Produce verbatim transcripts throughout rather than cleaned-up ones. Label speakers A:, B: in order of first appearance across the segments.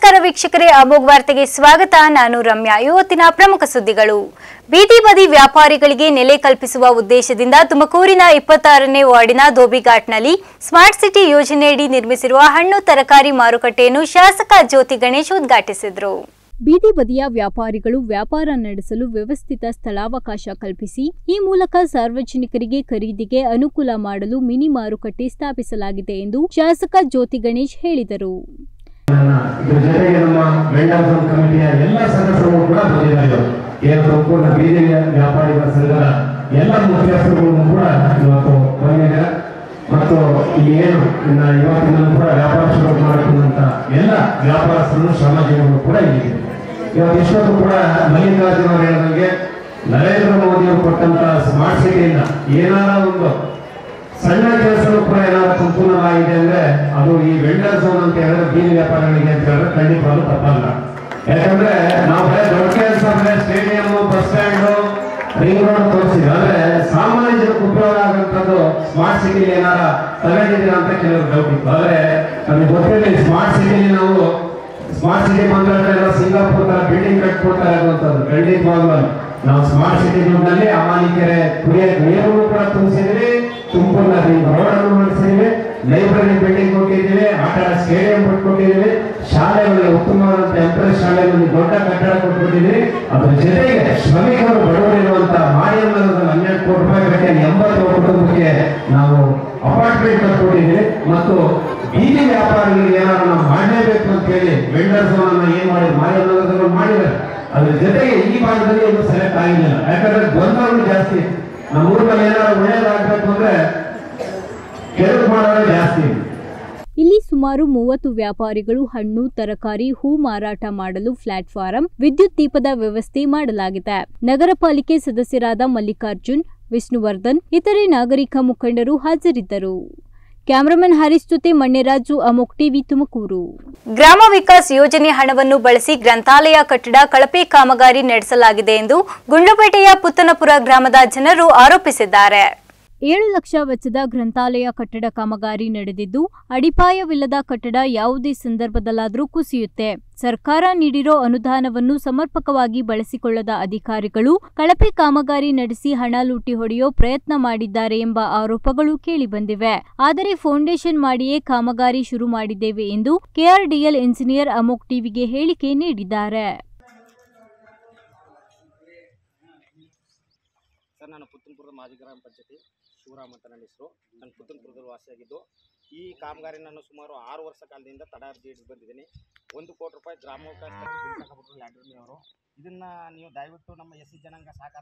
A: ನಮಸ್ಕಾರ ವೀಕ್ಷಕರೇ, ಅಮೋಘ್ ವಾರ್ತೆಗೆ ಸ್ವಾಗತ. ನಾನು ರಮ್ಯಾ. ಇವತ್ತಿನ ಪ್ರಮುಖ ಸುದ್ದಿಗಳು. ಬೀದಿ ಬದಿ ವ್ಯಾಪಾರಿಗಳಿಗೆ ನೆಲೆ ಕಲ್ಪಿಸುವ ಉದ್ದೇಶದಿಂದ ತುಮಕೂರಿನ ಇಪ್ಪತ್ತಾರನೇ ವಾರ್ಡಿನ ಧೋಬಿಘಾಟ್ನಲ್ಲಿ ಸ್ಮಾರ್ಟ್ ಸಿಟಿ ಯೋಜನೆಯಡಿ ನಿರ್ಮಿಸಿರುವ ಹಣ್ಣು ತರಕಾರಿ ಮಾರುಕಟ್ಟೆಯನ್ನು ಶಾಸಕ ಜ್ಯೋತಿ ಗಣೇಶ್ ಉದ್ಘಾಟಿಸಿದರು. ಬೀದಿ ಬದಿಯ ವ್ಯಾಪಾರಿಗಳು ವ್ಯಾಪಾರ ನಡೆಸಲು ವ್ಯವಸ್ಥಿತ ಸ್ಥಳಾವಕಾಶ ಕಲ್ಪಿಸಿ ಈ ಮೂಲಕ ಸಾರ್ವಜನಿಕರಿಗೆ ಖರೀದಿಗೆ ಅನುಕೂಲ ಮಾಡಲು ಮಿನಿ ಮಾರುಕಟ್ಟೆ ಸ್ಥಾಪಿಸಲಾಗಿದೆ ಎಂದು ಶಾಸಕ ಜ್ಯೋತಿ ಗಣೇಶ್ ಹೇಳಿದರು.
B: ಇದರ ಜೊತೆಗೆ ನಮ್ಮ ವೆಂಡರ್ಸ್ ಕಮಿಟಿಯ ಎಲ್ಲ ಸದಸ್ಯರು ಕೂಡ ಬಂದಿದ್ದಾರೆ. ಏನು ತುಮಕೂರಿನ ಬೀದಿ ವ್ಯಾಪಾರಿಗಳ ಸಂಘದ ಎಲ್ಲ ಮುಖ್ಯಸ್ಥರುಗಳು ಕೂಡ ಇವತ್ತು ಬಂದಿದ್ದಾರೆ ಮತ್ತು ಇಲ್ಲಿ ಏನು ಇವತ್ತಿನ ಕೂಡ ವ್ಯಾಪಾರ ಶುರು ಮಾಡುತ್ತಿರುವಂತ ಎಲ್ಲ ವ್ಯಾಪಾರಸ್ಥರು ಶ್ರಮಜೀವಿಗಳು ಕೂಡ ಇಲ್ಲಿದೆ. ಇವತ್ತು ಇಷ್ಟೊತ್ತು ಕೂಡ ಮಲ್ಲಿಕಾರ್ಜುನ ಅವರು ಹೇಳಿದಂಗೆ ನರೇಂದ್ರ ಮೋದಿ ಅವರು ಕೊಟ್ಟಂತ ಸ್ಮಾರ್ಟ್ ಸಿಟಿಯಿಂದ ಏನಾರ ಒಂದು ಸಣ್ಣ ಕೆಲಸಗಳು ಕೂಡ ಏನಾದ್ರು ಸಂಪೂರ್ಣವಾಗಿದೆ ಅಂದ್ರೆ ಅದು ಈ ವೆಂಡರ್ ಝೋನ್ ಅಂತ ಹೇಳಿದ್ರೆ ಬೀದಿ ವ್ಯಾಪಾರಿಗಳಿಗೆ ಅಂತ ಹೇಳಿದ್ರೆ ಖಂಡಿತವಾಗ್ಲೂ ತಪ್ಪಲ್ಲ. ಯಾಕಂದ್ರೆ ನಾವು ಬರೀ ದೊಡ್ಡ ಕೆಲಸ ಅಂದ್ರೆ stadium, bus stand, ring road ತೋರಿಸಿದ್ವಿ. ಅಂದ್ರೆ ಸಾಮಾನ್ಯ ಜನಕ್ಕೆ ಉಪಯೋಗ ಆಗುವಂತದ್ದು ಸ್ಮಾರ್ಟ್ ಸಿಟಿಲಿ ಏನಾರ ತಗೊಂಡಿದ್ದೀರಾ ಅಂತ ಕೆಲವರು ಡೌಟ್ ಇತ್ತು. ಆದ್ರೆ ನಮಗೆ ಗೊತ್ತಿರಲಿ, ಸ್ಮಾರ್ಟ್ ಸಿಟಿಲಿ ನಾವು ಸ್ಮಾರ್ಟ್ ಸಿಟಿ ಬಂದ್ರೆ ಸಿಂಗಾಪುರ್ ತರ ಬಿಲ್ಡಿಂಗ್ ಕಟ್ಕೊಡ್ತಾ ಇರುವಂತದ್ದು ಖಂಡಿತವಾಗ್ಲೂ ನಾವು ಸ್ಮಾರ್ಟ್ ಸಿಟಿ ನಲ್ಲಿ ಅಮಾನಿಕೆರೆ ಕುಡಿಯಕ್ಕೆ ನೀರು ಕೂಡ ತುಂಬಿಸಿದ್ವಿ, ತುಮಕೂರಿನ ರೋಡ್ ಅನ್ನು ಮಾಡಿಸಿದ್ವಿ, ಲೈಬ್ರರಿ ಬಿಲ್ಡಿಂಗ್ ಕೊಟ್ಟಿದ್ದೀವಿ, ಆಟ ಆಡ ಸ್ಟೇಡಿಯಂ ಕೊಟ್ಕೊಟ್ಟಿದ್ದೀವಿ, ಶಾಲೆಗಳಿಗೆ ಉತ್ತಮವಾದಂತಹ ಎಂಪ್ರೆಸ್ ಶಾಲೆಗಳಲ್ಲಿ ದೊಡ್ಡ ಕಟ್ಟಡ ಕೊಟ್ಬಿಟ್ಟಿದ್ದೀವಿ. ಅದ್ರ ಜೊತೆಗೆ ಶ್ರಮಿಕರು ಬಡವರಿರುವಂತಹ ಮಾರಿಯಮ್ಮನಲ್ಲಿ ಹನ್ನೆರಡು ಕೋಟಿ ರೂಪಾಯಿ ಕಟ್ಟಿ ಎಂಬತ್ತು ಕುಟುಂಬಕ್ಕೆ ನಾವು ಅಪಾರ್ಟ್ಮೆಂಟ್ ಕಟ್ಕೊಟ್ಟಿದ್ದೀವಿ ಮತ್ತು ಬೀದಿ ವ್ಯಾಪಾರಿಗಳಿಗೆ ಏನಾದ್ರು ನಾವು ಮಾಡಲೇಬೇಕು ಅಂತ ಹೇಳಿ ವೆಂಡರ್ ಝೋನ್ ಅನ್ನ ಏನ್ ಮಾಡಿದ್ರು ಮಾರಿಯಮ್ಮನಗರದಲ್ಲಿ ಮಾಡಿದ್ದಾರೆ. ಅದ್ರ ಜೊತೆಗೆ ಈ ಭಾಗದಲ್ಲಿ ಇದು ಸೆಲೆಕ್ಟ್ ಆಗಿಲ್ಲ, ಯಾಕಂದ್ರೆ ಗೊಂದಲ ಜಾಸ್ತಿ. ನಮ್ಮ ಊರಲ್ಲಿ ಏನಾದ್ರು ಒಳ್ಳೆಯದಾಗಬೇಕು ಅಂದ್ರೆ ಕೆಳಗೆ ಮಾಡೋದು ಜಾಸ್ತಿ.
A: ಇಲ್ಲಿ ಸುಮಾರು ಮೂವತ್ತು ವ್ಯಾಪಾರಿಗಳು ಹಣ್ಣು ತರಕಾರಿ ಹೂ ಮಾರಾಟ ಮಾಡಲು ಪ್ಲಾಟ್ಫಾರಂ, ವಿದ್ಯುತ್ ದೀಪದ ವ್ಯವಸ್ಥೆ ಮಾಡಲಾಗಿದೆ. ನಗರ ಪಾಲಿಕೆ ಸದಸ್ಯರಾದ ಮಲ್ಲಿಕಾರ್ಜುನ್, ವಿಷ್ಣುವರ್ಧನ್, ಇತರೆ ನಾಗರಿಕ ಮುಖಂಡರು ಹಾಜರಿದ್ದರು. ಕ್ಯಾಮರಾಮನ್ ಹರೀಶ್ ಜೊತೆ ಮಣ್ಯರಾಜು, ಅಮೋಘ್ ಟಿವಿ, ತುಮಕೂರು. ಗ್ರಾಮ ವಿಕಾಸ್ ಯೋಜನೆ ಹಣವನ್ನು ಬಳಸಿ ಗ್ರಂಥಾಲಯ ಕಟ್ಟಡ ಕಳಪೆ ಕಾಮಗಾರಿ ನಡೆಸಲಾಗಿದೆ ಎಂದು ಗುಂಡ್ಲುಪೇಟೆಯ ಪುತ್ತನಪುರ ಗ್ರಾಮದ ಜನರು ಆರೋಪಿಸಿದ್ದಾರೆ. ಏಳು ಲಕ್ಷ ವೆಚ್ಚದ ಗ್ರಂಥಾಲಯ ಕಟ್ಟಡ ಕಾಮಗಾರಿ ನಡೆದಿದ್ದು, ಅಡಿಪಾಯವಿಲ್ಲದ ಕಟ್ಟಡ ಯಾವುದೇ ಸಂದರ್ಭದಲ್ಲಾದರೂ ಕುಸಿಯುತ್ತೆ. ಸರ್ಕಾರ ನೀಡಿರೋ ಅನುದಾನವನ್ನು ಸಮರ್ಪಕವಾಗಿ ಬಳಸಿಕೊಳ್ಳದ ಅಧಿಕಾರಿಗಳು ಕಳಪೆ ಕಾಮಗಾರಿ ನಡೆಸಿ ಹಣ ಲೂಟಿ ಹೊಡೆಯೋ ಪ್ರಯತ್ನ ಮಾಡಿದ್ದಾರೆ ಎಂಬ ಆರೋಪಗಳು ಕೇಳಿಬಂದಿವೆ. ಆದರೆ ಫೌಂಡೇಶನ್ ಮಾಡಿಯೇ ಕಾಮಗಾರಿ ಶುರು ಮಾಡಿದ್ದೇವೆ ಎಂದು ಕೆಆರ್ಡಿಎಲ್ ಇಂಜಿನಿಯರ್ ಅಮೋಘ್ ಟಿವಿಗೆ ಹೇಳಿಕೆ ನೀಡಿದ್ದಾರೆ.
C: ನಾನು ಪುತ್ತನಪುರದ ಮಾಜಿ ಗ್ರಾಮ ಪಂಚಾಯತಿ ಶಿವರಾಮ್ ಅಂತ ನನ್ನ ಹೆಸರು. ನಾನು ಪುತ್ತನಪುರದಲ್ಲಿ ವಾಸಿಯಾಗಿದ್ದು ಈ ಕಾಮಗಾರಿ ನಾನು ಸುಮಾರು ಆರು ವರ್ಷ ಕಾಲದಿಂದ ತಡ ಅರ್ಜಿ ಹಿಡಿದು ಬಂದಿದ್ದೀನಿ. ಒಂದು ಕೋಟಿ ರೂಪಾಯಿ ಗ್ರಾಮೋಪಕಾಶ ತಗೊಂಡ್ಬಿಟ್ರು ಲ್ಯಾಡ್ರನಿ ಅವರು. ಇದನ್ನು ನೀವು ದಯವಿಟ್ಟು ನಮ್ಮ ಎಸ್ ಸಿ ಜನಾಂಗ ಸಹಕಾರ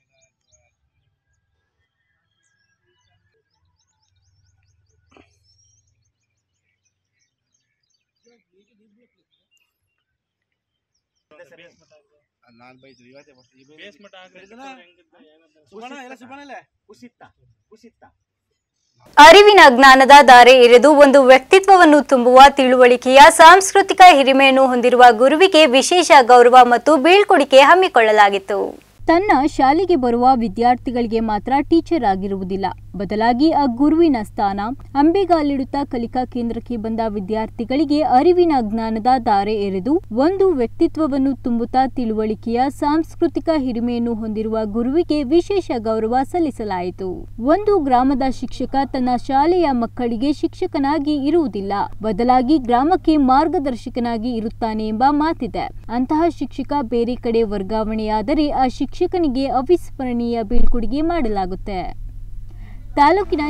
C: ನಾನು ಬೈದ್ರು ಇವತ್ತೇ ಕುಸಿತ ಕುಸಿತ
A: ಅರಿವಿನ ಜ್ಞಾನದ ಧಾರೆ ಎರೆದು ಒಂದು ವ್ಯಕ್ತಿತ್ವವನ್ನು ತುಂಬುವ ತಿಳುವಳಿಕೆಯ ಸಾಂಸ್ಕೃತಿಕ ಹಿರಿಮೆಯನ್ನು ಹೊಂದಿರುವ ಗುರುವಿಗೆ ವಿಶೇಷ ಗೌರವ ಮತ್ತು ಬೀಳ್ಕೊಡುಗೆ ಹಮ್ಮಿಕೊಳ್ಳಲಾಗಿತ್ತು. ತನ್ನ ಶಾಲೆಗೆ ಬರುವ ವಿದ್ಯಾರ್ಥಿಗಳಿಗೆ ಮಾತ್ರ ಟೀಚರ್ ಆಗಿರುವುದಿಲ್ಲ, ಬದಲಾಗಿ ಆ ಗುರುವಿನ ಸ್ಥಾನ ಅಂಬೆಗಾಲಿಡುತ್ತಾ ಕಲಿಕಾ ಕೇಂದ್ರಕ್ಕೆ ಬಂದ ವಿದ್ಯಾರ್ಥಿಗಳಿಗೆ ಅರಿವಿನ ಜ್ಞಾನದ ಧಾರೆ ಎರೆದು ಒಂದು ವ್ಯಕ್ತಿತ್ವವನ್ನು ತುಂಬುತ್ತಾ ತಿಳುವಳಿಕೆಯ ಸಾಂಸ್ಕೃತಿಕ ಹಿರಿಮೆಯನ್ನು ಹೊಂದಿರುವ ಗುರುವಿಗೆ ವಿಶೇಷ ಗೌರವ ಸಲ್ಲಿಸಲಾಯಿತು. ಒಂದು ಗ್ರಾಮದ ಶಿಕ್ಷಕ ತನ್ನ ಶಾಲೆಯ ಮಕ್ಕಳಿಗೆ ಶಿಕ್ಷಕನಾಗಿ ಇರುವುದಿಲ್ಲ, ಬದಲಾಗಿ ಗ್ರಾಮಕ್ಕೆ ಮಾರ್ಗದರ್ಶಕನಾಗಿ ಇರುತ್ತಾನೆ ಎಂಬ ಮಾತಿದೆ. ಅಂತಹ ಶಿಕ್ಷಕ ಬೇರೆ ಕಡೆ ವರ್ಗಾವಣೆಯಾದರೆ ಆ ಶಿಕ್ಷಕನಿಗೆ ಅವಿಸ್ಮರಣೀಯ ಬೀಳ್ಕೊಡುಗೆ ಮಾಡಲಾಗುತ್ತೆ. ತಾಲೂಕಿನ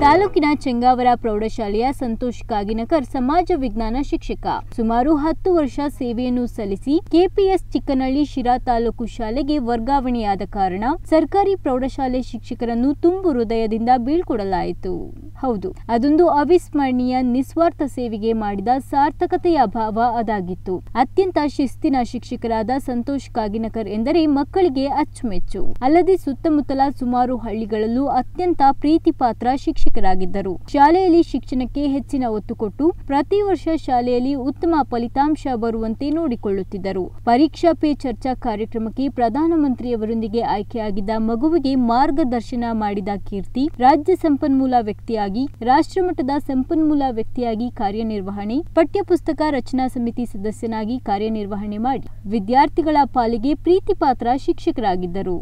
A: ತಾಲೂಕಿನ ಚೆಂಗಾವರ ಪ್ರೌಢಶಾಲೆಯ ಸಂತೋಷ್ ಕಾಗಿನಕರ್ ಸಮಾಜ ವಿಜ್ಞಾನ ಶಿಕ್ಷಕ. ಸುಮಾರು ಹತ್ತು ವರ್ಷ ಸೇವೆಯನ್ನು ಸಲ್ಲಿಸಿ ಕೆಪಿಎಸ್ ಚಿಕ್ಕನಹಳ್ಳಿ ಶಿರಾ ತಾಲೂಕು ಶಾಲೆಗೆ ವರ್ಗಾವಣೆಯಾದ ಕಾರಣ ಸರ್ಕಾರಿ ಪ್ರೌಢಶಾಲೆ ಶಿಕ್ಷಕರನ್ನು ತುಂಬು ಹೃದಯದಿಂದ ಬೀಳ್ಕೊಡಲಾಯಿತು. ಹೌದು, ಅದೊಂದು ಅವಿಸ್ಮರಣೀಯ ನಿಸ್ವಾರ್ಥ ಸೇವೆಗೆ ಮಾಡಿದ ಸಾರ್ಥಕತೆಯ ಭಾವ ಅದಾಗಿತ್ತು. ಅತ್ಯಂತ ಶಿಸ್ತಿನ ಶಿಕ್ಷಕರಾದ ಸಂತೋಷ್ ಕಾಗಿನಕರ್ ಎಂದರೆ ಮಕ್ಕಳಿಗೆ ಅಚ್ಚುಮೆಚ್ಚು. ಅಲ್ಲದೆ ಸುತ್ತಮುತ್ತಲ ಸುಮಾರು ಹಳ್ಳಿಗಳಲ್ಲೂ ಅತ್ಯಂತ ಪ್ರೀತಿ ಪಾತ್ರ ಶಿಕ್ಷಕರಾಗಿದ್ದರು. ಶಾಲೆಯಲ್ಲಿ ಶಿಕ್ಷಣಕ್ಕೆ ಹೆಚ್ಚಿನ ಒತ್ತು ಕೊಟ್ಟು ಪ್ರತಿ ವರ್ಷ ಶಾಲೆಯಲ್ಲಿ ಉತ್ತಮ ಫಲಿತಾಂಶ ಬರುವಂತೆ ನೋಡಿಕೊಳ್ಳುತ್ತಿದ್ದರು. ಪರೀಕ್ಷಾ ಪೇ ಚರ್ಚಾ ಕಾರ್ಯಕ್ರಮಕ್ಕೆ ಪ್ರಧಾನಮಂತ್ರಿಯವರೊಂದಿಗೆ ಆಯ್ಕೆಯಾಗಿದ್ದ ಮಗುವಿಗೆ ಮಾರ್ಗದರ್ಶನ ಮಾಡಿದ ಕೀರ್ತಿ, ರಾಜ್ಯ ಸಂಪನ್ಮೂಲ ವ್ಯಕ್ತಿಯಾಗಿ, ರಾಷ್ಟ್ರಮಟ್ಟದ ಸಂಪನ್ಮೂಲ ವ್ಯಕ್ತಿಯಾಗಿ ಕಾರ್ಯನಿರ್ವಹಣೆ, ಪಠ್ಯಪುಸ್ತಕ ರಚನಾ ಸಮಿತಿ ಸದಸ್ಯನಾಗಿ ಕಾರ್ಯನಿರ್ವಹಣೆ ಮಾಡಿ ವಿದ್ಯಾರ್ಥಿಗಳ ಪಾಲಿಗೆ ಪ್ರೀತಿ ಪಾತ್ರ ಶಿಕ್ಷಕರಾಗಿದ್ದರು.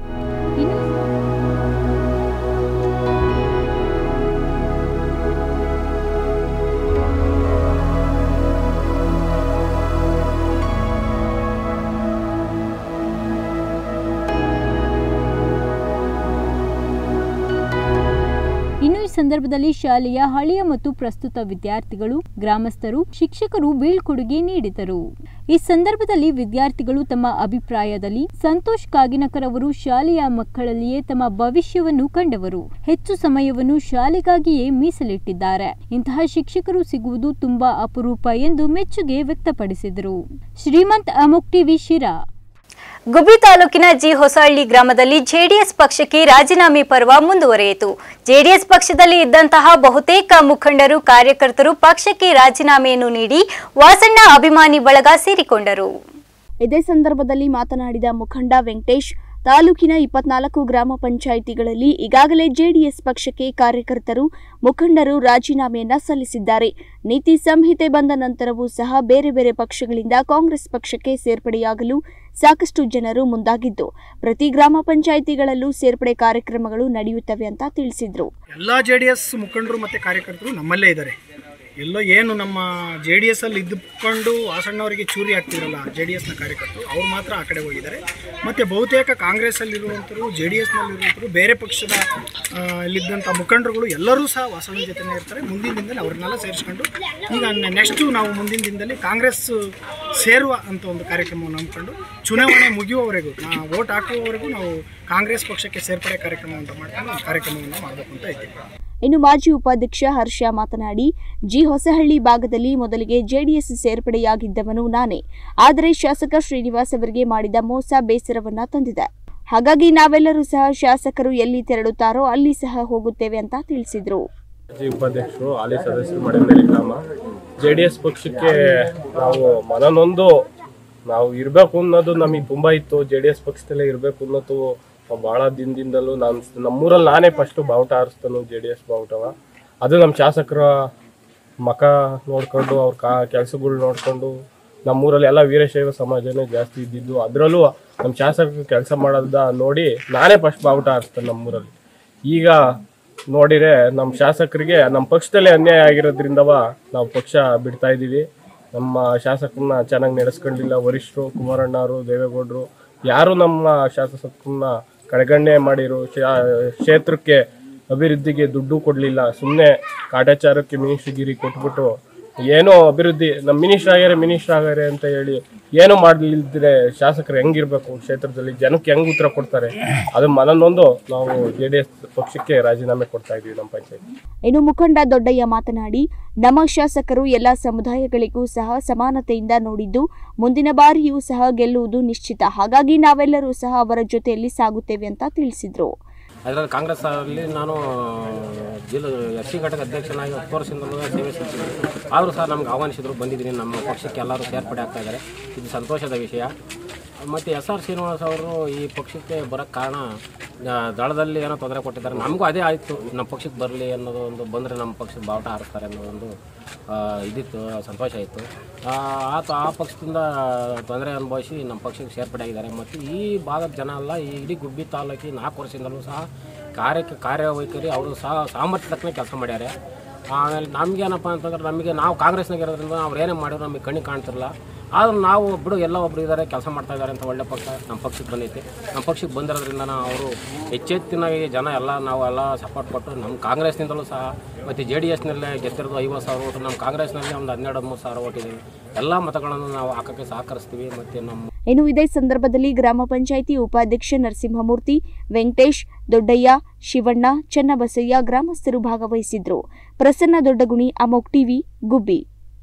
A: ಇನ್ನು ಈ ಸಂದರ್ಭದಲ್ಲಿ ಶಾಲೆಯ ಹಳೆಯ ಮತ್ತು ಪ್ರಸ್ತುತ ವಿದ್ಯಾರ್ಥಿಗಳು, ಗ್ರಾಮಸ್ಥರು, ಶಿಕ್ಷಕರು ಬೀಳ್ಕೊಡುಗೆ ನೀಡಿದರು. ಈ ಸಂದರ್ಭದಲ್ಲಿ ವಿದ್ಯಾರ್ಥಿಗಳು ತಮ್ಮ ಅಭಿಪ್ರಾಯದಲ್ಲಿ ಸಂತೋಷ್ ಕಾಗಿನಕರ್ ಅವರು ಶಾಲೆಯ ಮಕ್ಕಳಲ್ಲಿಯೇ ತಮ್ಮ ಭವಿಷ್ಯವನ್ನು ಕಂಡವರು. ಹೆಚ್ಚು ಸಮಯವನ್ನು ಶಾಲೆಗಾಗಿಯೇ ಮೀಸಲಿಟ್ಟಿದ್ದಾರೆ. ಇಂತಹ ಶಿಕ್ಷಕರು ಸಿಗುವುದು ತುಂಬಾ ಅಪರೂಪ ಎಂದು ಮೆಚ್ಚುಗೆ ವ್ಯಕ್ತಪಡಿಸಿದರು. ಶ್ರೀಮಂತ್ ಅಮೋಕ್ ಟಿವಿ ಶಿರಾ.
D: ಗುಬ್ಬಿ ತಾಲೂಕಿನ ಜಿ ಹೊಸಹಳ್ಳಿ ಗ್ರಾಮದಲ್ಲಿ ಜೆಡಿಎಸ್ ಪಕ್ಷಕ್ಕೆ ರಾಜೀನಾಮೆ ಪರ್ವ ಮುಂದುವರಿಯಿತು. ಜೆಡಿಎಸ್ ಪಕ್ಷದಲ್ಲಿ ಇದ್ದಂತಹ ಬಹುತೇಕ ಮುಖಂಡರು, ಕಾರ್ಯಕರ್ತರು ಪಕ್ಷಕ್ಕೆ ರಾಜೀನಾಮೆಯನ್ನು ನೀಡಿ ವಾಸಣ್ಣ ಅಭಿಮಾನಿ ಬಳಗ ಸೇರಿಕೊಂಡರು.
E: ಇದೇ ಸಂದರ್ಭದಲ್ಲಿ ಮಾತನಾಡಿದ ಮುಖಂಡ ವೆಂಕಟೇಶ್, ತಾಲೂಕಿನ ಇಪ್ಪತ್ನಾಲ್ಕು ಗ್ರಾಮ ಪಂಚಾಯಿತಿಗಳಲ್ಲಿ ಈಗಾಗಲೇ ಜೆಡಿಎಸ್ ಪಕ್ಷಕ್ಕೆ ಕಾರ್ಯಕರ್ತರು, ಮುಖಂಡರು ರಾಜೀನಾಮೆಯನ್ನ ಸಲ್ಲಿಸಿದ್ದಾರೆ. ನೀತಿ ಸಂಹಿತೆ ಬಂದ ನಂತರವೂ ಸಹ ಬೇರೆ ಬೇರೆ ಪಕ್ಷಗಳಿಂದ ಕಾಂಗ್ರೆಸ್ ಪಕ್ಷಕ್ಕೆ ಸೇರ್ಪಡೆಯಾಗಲು ಸಾಕಷ್ಟು ಜನರು ಮುಂದಾಗಿದ್ದು, ಪ್ರತಿ ಗ್ರಾಮ ಪಂಚಾಯಿತಿಗಳಲ್ಲೂ ಸೇರ್ಪಡೆ ಕಾರ್ಯಕ್ರಮಗಳು ನಡೆಯುತ್ತವೆ ಅಂತ ತಿಳಿಸಿದ್ರು.
F: ಎಲ್ಲ ಜೆಡಿಎಸ್ ಮುಖಂಡರು ಮತ್ತು ಕಾರ್ಯಕರ್ತರು ನಮ್ಮಲ್ಲೇ ಇದ್ದಾರೆ. ಎಲ್ಲೋ ಏನು ನಮ್ಮ ಜೆ ಡಿ ಎಸ್ ಅಲ್ಲಿ ಇದ್ದುಕೊಂಡು ವಾಸಣ್ಣವರಿಗೆ ಚೂರಿ ಆಗ್ತಿರಲ್ಲ ಜೆ ಡಿ ಎಸ್ನ ಕಾರ್ಯಕರ್ತರು, ಅವ್ರು ಮಾತ್ರ ಆ ಕಡೆ ಹೋಗಿದ್ದಾರೆ. ಮತ್ತು ಬಹುತೇಕ ಕಾಂಗ್ರೆಸ್ಸಲ್ಲಿರುವಂಥರು, ಜೆ ಡಿ ಎಸ್ನಲ್ಲಿರುವಂಥರು, ಬೇರೆ ಪಕ್ಷದ ಇಲ್ಲಿದ್ದಂಥ ಮುಖಂಡರುಗಳು ಎಲ್ಲರೂ ಸಹ ವಾಸಣ್ಣ ಜೊತೆನೇ ಇರ್ತಾರೆ. ಮುಂದಿನ ದಿನದಲ್ಲಿ ಅವ್ರನ್ನೆಲ್ಲ ಸೇರಿಸ್ಕೊಂಡು ಈಗ ನೆಕ್ಸ್ಟು ನಾವು ಮುಂದಿನ ದಿನದಲ್ಲಿ ಕಾಂಗ್ರೆಸ್ ಸೇರುವ ಅಂತ ಒಂದು ಕಾರ್ಯಕ್ರಮವನ್ನು ನಂಬಿಕೊಂಡು ಚುನಾವಣೆ ಮುಗಿಯುವವರೆಗೂ, ವೋಟ್ ಹಾಕುವವರೆಗೂ ನಾವು ಕಾಂಗ್ರೆಸ್ ಪಕ್ಷಕ್ಕೆ ಸೇರ್ಪಡೆ ಕಾರ್ಯಕ್ರಮ ಅಂತ ಮಾಡ್ಕೊಂಡು ಕಾರ್ಯಕ್ರಮವನ್ನು ಮಾಡಬೇಕು ಅಂತ ಇದ್ದೀವಿ.
E: ಇನ್ನು ಮಾಜಿ ಉಪಾಧ್ಯಕ್ಷ ಹರ್ಷ ಮಾತನಾಡಿ, ಜಿ ಹೊಸಹಳ್ಳಿ ಭಾಗದಲ್ಲಿ ಮೊದಲಿಗೆ ಜೆಡಿಎಸ್ ಸೇರ್ಪಡೆಯಾಗಿದ್ದವನು ನಾನೇ. ಆದರೆ ಶಾಸಕ ಶ್ರೀನಿವಾಸ್ ಅವರಿಗೆ ಮಾಡಿದ ಮೋಸ ಬೇಸರವನ್ನ ತಂದಿದೆ. ಹಾಗಾಗಿ ನಾವೆಲ್ಲರೂ ಸಹ ಶಾಸಕರು ಎಲ್ಲಿ ತೆರಳುತ್ತಾರೋ ಅಲ್ಲಿ ಸಹ ಹೋಗುತ್ತೇವೆ ಅಂತ ತಿಳಿಸಿದ್ರು.
G: ಮಾಜಿ ಉಪಾಧ್ಯಕ್ಷರು, ಹಾಲಿ ಸದಸ್ಯರು, ಮಡಿಮೇಲಿ ಗ್ರಾಮ. ಜೆಡಿಎಸ್ ಪಕ್ಷಕ್ಕೆ ನಾವು ಮನನೊಂದು ನಾವು ಇರಬೇಕು ಅನ್ನೋದು ನಮಗೆ ತುಂಬ ಇತ್ತು. ಜೆ ಡಿ ಎಸ್ ಪಕ್ಷದಲ್ಲೇ ಇರಬೇಕು ಅನ್ನೋದು ಭಾಳ ದಿನದಿಂದಲೂ ನಾನು ನಮ್ಮೂರಲ್ಲಿ ನಾನೇ ಫಸ್ಟು ಬಾವುಟ ಹಾರಿಸ್ತಾನು, ಜೆ ಡಿ ಎಸ್ ಬಾವುಟವ. ಅದು ನಮ್ಮ ಶಾಸಕರ ಮಖ ನೋಡಿಕೊಂಡು ಅವ್ರ ಕಾ ಕೆಲಸಗಳು ನೋಡಿಕೊಂಡು ನಮ್ಮೂರಲ್ಲಿ ಎಲ್ಲ ವೀರಶೈವ ಸಮಾಜನೇ ಜಾಸ್ತಿ ಇದ್ದಿದ್ದು. ಅದರಲ್ಲೂ ನಮ್ಮ ಶಾಸಕರು ಕೆಲಸ ಮಾಡೋದ ನೋಡಿ ನಾನೇ ಫಸ್ಟ್ ಬಾವುಟ ಹಾರಿಸ್ತಾನೆ ನಮ್ಮೂರಲ್ಲಿ. ಈಗ ನೋಡಿದರೆ ನಮ್ಮ ಶಾಸಕರಿಗೆ ನಮ್ಮ ಪಕ್ಷದಲ್ಲೇ ಅನ್ಯಾಯ ಆಗಿರೋದ್ರಿಂದವ ನಾವು ಪಕ್ಷ ಬಿಡ್ತಾ ಇದ್ದೀವಿ. ನಮ್ಮ ಶಾಸಕರನ್ನ ಚೆನ್ನಾಗಿ ನಡೆಸ್ಕೊಂಡಿಲ್ಲ ವರಿಷ್ಠರು, ಕುಮಾರಣ್ಣವರು, ದೇವೇಗೌಡರು ಯಾರು ನಮ್ಮ ಶಾಸಕರನ್ನ ಕಡೆಗಣನೆ ಮಾಡಿರು. ಕ್ಷೇತ್ರಕ್ಕೆ ಅಭಿವೃದ್ಧಿಗೆ ದುಡ್ಡು ಕೊಡಲಿಲ್ಲ, ಸುಮ್ಮನೆ ಕಾಟಾಚಾರಕ್ಕೆ ಮಿನಿಸ್ಟ್ರಿಗಿರಿ ಕೊಟ್ಬಿಟ್ಟು ಏನೋ ಅಭಿವೃದ್ಧಿ ನಮ್ಮ ಮಿನಿಸ್ಟರ್ ಆಗ್ಯಾರೆ ಮಿನಿಸ್ಟರ್ ಆಗ್ಯಾರೆ ಅಂತ ಹೇಳಿ ಏನೂ ಮಾಡಲಿಲ್ದಿದ್ರೆ ಶಾಸಕರು ಹೆಂಗಿರ್ಬೇಕು, ಕ್ಷೇತ್ರದಲ್ಲಿ ಜನಕ್ಕೆ ಹೆಂಗೆ ಉತ್ತರ ಕೊಡ್ತಾರೆ? ಅದು ಮನನೊಂದು ನಾವು ಜೆ ಡಿ ಎಸ್ ಪಕ್ಷಕ್ಕೆ ರಾಜೀನಾಮೆ ಕೊಡ್ತಾ ಇದ್ದೀವಿ ನಮ್ಮ ಪಂಚಾಯತ್.
E: ಇನ್ನು ಮುಖಂಡ ದೊಡ್ಡಯ್ಯ ಮಾತನಾಡಿ, ನಮ್ಮ ಶಾಸಕರು ಎಲ್ಲ ಸಮುದಾಯಗಳಿಗೂ ಸಹ ಸಮಾನತೆಯಿಂದ ನೋಡಿದ್ದು, ಮುಂದಿನ ಬಾರಿಯೂ ಸಹ ಗೆಲ್ಲುವುದು ನಿಶ್ಚಿತ. ಹಾಗಾಗಿ ನಾವೆಲ್ಲರೂ ಸಹ ಅವರ ಜೊತೆಯಲ್ಲಿ ಸಾಗುತ್ತೇವೆ ಅಂತ ತಿಳಿಸಿದ್ರು.
H: ಅದರಲ್ಲಿ ಕಾಂಗ್ರೆಸ್ ಅಲ್ಲಿ ನಾನು ಜಿಲ್ಲಾ ಎಸ್ ಸಿ ಘಟಕ ಅಧ್ಯಕ್ಷನಾಗಿ ಹತ್ತು ವರ್ಷದಿಂದ ಸೇವೆ ಸಲ್ಲಿಸಿದ್ದೀನಿ. ಆದರೂ ಸಹ ನಮ್ಗೆ ಆಹ್ವಾನಿಸಿದ್ರು, ಬಂದಿದ್ದೀನಿ. ನಮ್ಮ ಪಕ್ಷಕ್ಕೆ ಎಲ್ಲರೂ ಸೇರ್ಪಡೆ ಆಗ್ತಾ ಇದ್ದಾರೆ, ಇದು ಸಂತೋಷದ ವಿಷಯ. ಮತ್ತು ಎಸ್ ಆರ್ ಶ್ರೀನಿವಾಸ್ ಅವರು ಈ ಪಕ್ಷಕ್ಕೆ ಬರೋಕ್ಕೆ ಕಾರಣ ದಳದಲ್ಲಿ ಏನೋ ತೊಂದರೆ ಕೊಟ್ಟಿದ್ದಾರೆ. ನಮಗೂ ಅದೇ ಆಯಿತು, ನಮ್ಮ ಪಕ್ಷಕ್ಕೆ ಬರಲಿ ಅನ್ನೋದು ಒಂದು, ಬಂದರೆ ನಮ್ಮ ಪಕ್ಷದ ಬಾವುಟ ಹಾರಿಸ್ತಾರೆ ಅನ್ನೋದೊಂದು ಇದಿತ್ತು, ಸಂತೋಷ ಇತ್ತು. ಆತ ಆ ಪಕ್ಷದಿಂದ ತೊಂದರೆ ಅನುಭವಿಸಿ ನಮ್ಮ ಪಕ್ಷಕ್ಕೆ ಸೇರ್ಪಡೆ ಆಗಿದ್ದಾರೆ. ಮತ್ತು ಈ ಭಾಗದ ಜನ ಅಲ್ಲ, ಈ ಇಡೀ ಗುಬ್ಬಿ ತಾಲೂಕಿಗೆ ನಾಲ್ಕು ವರ್ಷದಿಂದಲೂ ಸಹ ಕಾರ್ಯಕ್ಕೆ ಕಾರ್ಯವೈಖರಿ ಅವರು ಸಹ ಸಾಮರ್ಥ್ಯ ತಕ್ಕನೆ ಕೆಲಸ ಮಾಡ್ಯಾರೆ. ಆಮೇಲೆ ನಮಗೇನಪ್ಪ ಅಂತಂದ್ರೆ, ನಮಗೆ ನಾವು ಕಾಂಗ್ರೆಸ್ನಾಗ ಇರೋದ್ರಿಂದ ಅವ್ರು ಏನೇ ಮಾಡಿದ್ರು ನಮಗೆ ಕಣ್ಣಿಗೆ ಕಾಣ್ತಿರಲ್ಲ. ಆದ್ರೂ ನಾವು ಬಿಡು ಎಲ್ಲ ಒಬ್ರು ಇದ್ದಾರೆ ಕೆಲಸ ಮಾಡ್ತಾ ಇದ್ದಾರೆ ಅಂತ ಒಳ್ಳೆ ಪಕ್ಷ ನಮ್ಮ ಪಕ್ಷಕ್ಕೆ ಬಂದೈತೆ. ನಮ್ಮ ಪಕ್ಷಕ್ಕೆ ಬಂದಿರೋದ್ರಿಂದ ನಾವು ಅವರು ಹೆಚ್ಚೆತ್ತಿನಾಗಿ ಜನ ಎಲ್ಲ ನಾವು ಎಲ್ಲ ಸಪೋರ್ಟ್ ಕೊಟ್ಟು ನಮ್ಮ ಕಾಂಗ್ರೆಸ್ನಿಂದಲೂ ಸಹ ಮತ್ತು ಜೆ ಡಿ ಎಸ್ನಲ್ಲೇ ಗೆದ್ದಿರೋದು ಐವತ್ತು ಸಾವಿರ ಓಟು, ನಮ್ಮ ಕಾಂಗ್ರೆಸ್ನಲ್ಲಿ ಒಂದು ಹನ್ನೆರಡು ಹದಿಮೂರು ಸಾವಿರ ಓಟಿದ್ದೀವಿ. ಎಲ್ಲ ಮತಗಳನ್ನು ನಾವು ಹಾಕೋಕ್ಕೆ ಸಹಕರಿಸ್ತೀವಿ. ಮತ್ತು ನಮ್ಮ
E: ಇನ್ನು ಇದೇ ಸಂದರ್ಭದಲ್ಲಿ ಗ್ರಾಮ ಪಂಚಾಯಿತಿ ಉಪಾಧ್ಯಕ್ಷ ನರಸಿಂಹಮೂರ್ತಿ, ವೆಂಕಟೇಶ್, ದೊಡ್ಡಯ್ಯ, ಶಿವಣ್ಣ, ಚನ್ನಬಸಯ್ಯ ಗ್ರಾಮಸ್ಥರು ಭಾಗವಹಿಸಿದ್ರು. ಪ್ರಸನ್ನ ದೊಡ್ಡಗುಣಿ, ಅಮೋಕ್ ಟಿವಿ, ಗುಬ್ಬಿ.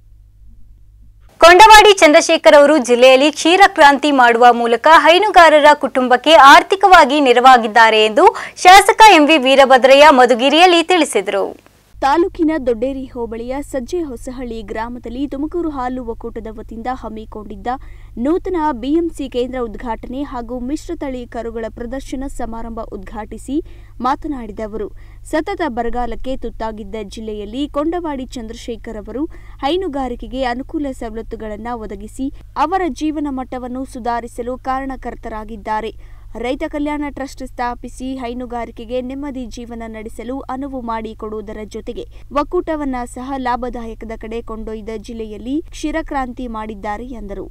D: ಕೊಂಡವಾಡಿ ಚಂದ್ರಶೇಖರ್ ಅವರು ಜಿಲ್ಲೆಯಲ್ಲಿ ಕ್ಷೀರ ಕ್ರಾಂತಿ ಮಾಡುವ ಮೂಲಕ ಹೈನುಗಾರರ ಕುಟುಂಬಕ್ಕೆ ಆರ್ಥಿಕವಾಗಿ ನೆರವಾಗಿದ್ದಾರೆ ಎಂದು ಶಾಸಕ ಎಂವಿ ವೀರಭದ್ರಯ್ಯ ಮಧುಗಿರಿಯಲ್ಲಿ ತಿಳಿಸಿದರು.
E: ತಾಲೂಕಿನ ದೊಡ್ಡೇರಿ ಹೋಬಳಿಯ ಸಜ್ಜೆ ಹೊಸಹಳ್ಳಿ ಗ್ರಾಮದಲ್ಲಿ ತುಮಕೂರು ಹಾಲು ಒಕ್ಕೂಟದ ವತಿಯಿಂದ ಹಮ್ಮಿಕೊಂಡಿದ್ದ ನೂತನ ಬಿಎಂಸಿ ಕೇಂದ್ರ ಉದ್ಘಾಟನೆ ಹಾಗೂ ಮಿಶ್ರತಳಿ ಕರುಗಳ ಪ್ರದರ್ಶನ ಸಮಾರಂಭ ಉದ್ಘಾಟಿಸಿ ಮಾತನಾಡಿದ ಅವರು, ಸತತ ಬರಗಾಲಕ್ಕೆ ತುತ್ತಾಗಿದ್ದ ಜಿಲ್ಲೆಯಲ್ಲಿ ಕೊಂಡವಾಡಿ ಚಂದ್ರಶೇಖರ್ ಅವರು ಹೈನುಗಾರಿಕೆಗೆ ಅನುಕೂಲ ಸವಲತ್ತುಗಳನ್ನು ಒದಗಿಸಿ ಅವರ ಜೀವನ ಮಟ್ಟವನ್ನು ಸುಧಾರಿಸಲು ಕಾರಣಕರ್ತರಾಗಿದ್ದಾರೆ. ರೈತ ಕಲ್ಯಾಣ ಟ್ರಸ್ಟ್ ಸ್ಥಾಪಿಸಿ ಹೈನುಗಾರಿಕೆಗೆ ನೆಮ್ಮದಿ ಜೀವನ ನಡೆಸಲು ಅನುವು ಮಾಡಿಕೊಡುವುದರ ಜೊತೆಗೆ ಒಕ್ಕೂಟವನ್ನ ಸಹ ಲಾಭದಾಯಕದ ಕಡೆ ಕೊಂಡೊಯ್ದ ಜಿಲ್ಲೆಯಲ್ಲಿ ಕ್ಷೀರಕ್ರಾಂತಿ ಮಾಡಿದ್ದಾರೆ ಎಂದರು.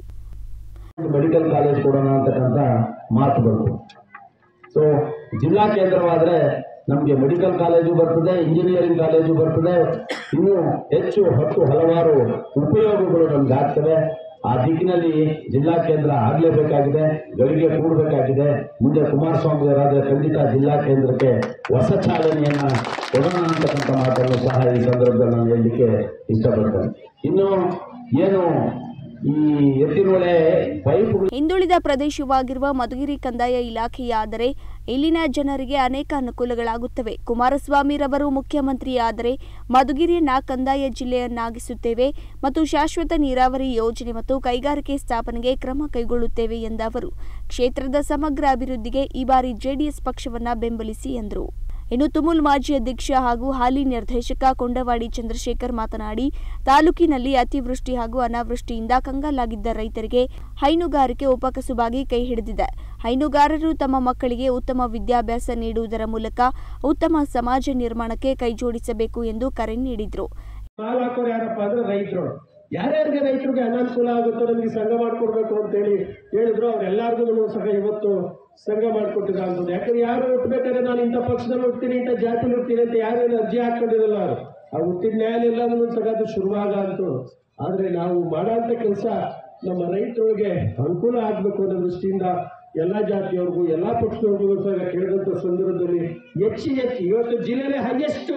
I: ಮೆಡಿಕಲ್ ಕಾಲೇಜ್ ಕೊಡೋಣ ಅಂತಕ್ಕಂಥ ಮಾತು ಬಂತು. ಸೊ ಜಿಲ್ಲಾ ಕೇಂದ್ರವಾದರೆ ನಮಗೆ ಮೆಡಿಕಲ್ ಕಾಲೇಜು ಬರ್ತದೆ, ಇಂಜಿನಿಯರಿಂಗ್ ಕಾಲೇಜು ಬರ್ತದೆ, ಇನ್ನೂ ಹೆಚ್ಚು ಹತ್ತು ಹಲವಾರು ಉಪಯೋಗಗಳು ನಮ್ಗೆ ಆಗ್ತವೆ. ಆ ದಿಕ್ಕಿನಲ್ಲಿ ಜಿಲ್ಲಾ ಕೇಂದ್ರ ಆಗಲೇಬೇಕಾಗಿದೆ, ಗಳಿಗೆ ಕೂಡಬೇಕಾಗಿದೆ. ಮುಂದೆ ಕುಮಾರಸ್ವಾಮಿ ಅವರಾದರೆ ಖಂಡಿತ ಜಿಲ್ಲಾ ಕೇಂದ್ರಕ್ಕೆ ಹೊಸ ಚಾಲನೆಯನ್ನ ಕೊಡೋಣ ಅಂತಕ್ಕಂಥ ಮಾತನ್ನು ಸಹ ಈ ಸಂದರ್ಭದಲ್ಲಿ ನಾನು ಹೇಳಲಿಕ್ಕೆ ಇಷ್ಟಪಡ್ತೇನೆ. ಇನ್ನು ಏನು ಈ ಎತ್ತಿನೊಳೆ ಪೈಪುಗಳು
E: ಹಿಂದುಳಿದ ಪ್ರದೇಶವಾಗಿರುವ ಮಧುಗಿರಿ ಕಂದಾಯ ಇಲಾಖೆಯಾದರೆ ಇಲ್ಲಿನ ಜನರಿಗೆ ಅನೇಕ ಅನುಕೂಲಗಳಾಗುತ್ತವೆ. ಕುಮಾರಸ್ವಾಮಿರವರು ಮುಖ್ಯಮಂತ್ರಿಯಾದರೆ ಮಧುಗಿರಿಯನ್ನ ಕಂದಾಯ ಜಿಲ್ಲೆಯನ್ನಾಗಿಸುತ್ತೇವೆ ಮತ್ತು ಶಾಶ್ವತ ನೀರಾವರಿ ಯೋಜನೆ ಮತ್ತು ಕೈಗಾರಿಕೆ ಸ್ಥಾಪನೆಗೆ ಕ್ರಮ ಕೈಗೊಳ್ಳುತ್ತೇವೆ ಎಂದ ಅವರು, ಕ್ಷೇತ್ರದ ಸಮಗ್ರ ಅಭಿವೃದ್ಧಿಗೆ ಈ ಬಾರಿ ಜೆಡಿಎಸ್ ಪಕ್ಷವನ್ನ ಬೆಂಬಲಿಸಿ ಎಂದರು. ಇನ್ನು ತುಮುಲ್ ಮಾಜಿ ಅಧ್ಯಕ್ಷ ಹಾಗೂ ಹಾಲಿ ನಿರ್ದೇಶಕ ಕೊಂಡವಾಡಿ ಚಂದ್ರಶೇಖರ್ ಮಾತನಾಡಿ, ತಾಲೂಕಿನಲ್ಲಿ ಅತಿವೃಷ್ಟಿ ಹಾಗೂ ಅನಾವೃಷ್ಟಿಯಿಂದ ಕಂಗಾಲಾಗಿದ್ದ ರೈತರಿಗೆ ಹೈನುಗಾರಿಕೆ ಉಪಕಸುಬಾಗಿ ಕೈ ಹಿಡಿದಿದೆ. ಹೈನುಗಾರರು ತಮ್ಮ ಮಕ್ಕಳಿಗೆ ಉತ್ತಮ ವಿದ್ಯಾಭ್ಯಾಸ ನೀಡುವುದರ ಮೂಲಕ ಉತ್ತಮ ಸಮಾಜ ನಿರ್ಮಾಣಕ್ಕೆ ಕೈಜೋಡಿಸಬೇಕು ಎಂದು ಕರೆ ನೀಡಿದರು.
I: ಯಾರಪ್ಪ ಅಂದ್ರೆ ರೈತರು, ಯಾರ್ಯಾರಿಗೆ ರೈತರಿಗೆ ಅನಾನುಕೂಲ ಆಗುತ್ತೋ ನಮಗೆ ಸಂಘ ಮಾಡಿಕೊಡ್ಬೇಕು ಅಂತೇಳಿ ಹೇಳಿದ್ರು. ಅವ್ರೆಲ್ಲರಿಗೂ ಸಹ ಇವತ್ತು ಸಂಘ ಮಾಡಿಕೊಟ್ಟಿದ್ರು ಅಂತ. ಯಾಕಂದ್ರೆ ಯಾರು ಹುಟ್ಟಬೇಕಾದ್ರೆ ನಾನು ಇಂಥ ಪಕ್ಷದಲ್ಲಿ ಹುಡ್ತೀನಿ, ಇಂಥ ಜಾತಿಲಿ ಹುಡ್ತೀನಿ ಅಂತ ಯಾರೇನು ಅರ್ಜಿ ಹಾಕೊಂಡಿರಲ್ಲ. ಅವರು ಆ ಹುಟ್ಟಿದ ನ್ಯಾಯ ಎಲ್ಲದೂ ಸಹ ಅದು ಶುರುವಾಗ ಅಂತು. ಆದರೆ ನಾವು ಮಾಡೋಂಥ ಕೆಲಸ ನಮ್ಮ ರೈತರಿಗೆ ಅನುಕೂಲ ಆಗಬೇಕು ಅನ್ನೋ ದೃಷ್ಟಿಯಿಂದ ಎಲ್ಲ ಜಾತಿಯವ್ರಿಗೂ ಎಲ್ಲ ಪಕ್ಷದವ್ರಿಗೂ ಸಹ ಕೇಳಿದಂಥ ಸಂದರ್ಭದಲ್ಲಿ ಹೆಚ್ಚು ಹೆಚ್ಚು ಇವತ್ತು ಜಿಲ್ಲೆಯಲ್ಲಿ ಹೈಯೆಸ್ಟ್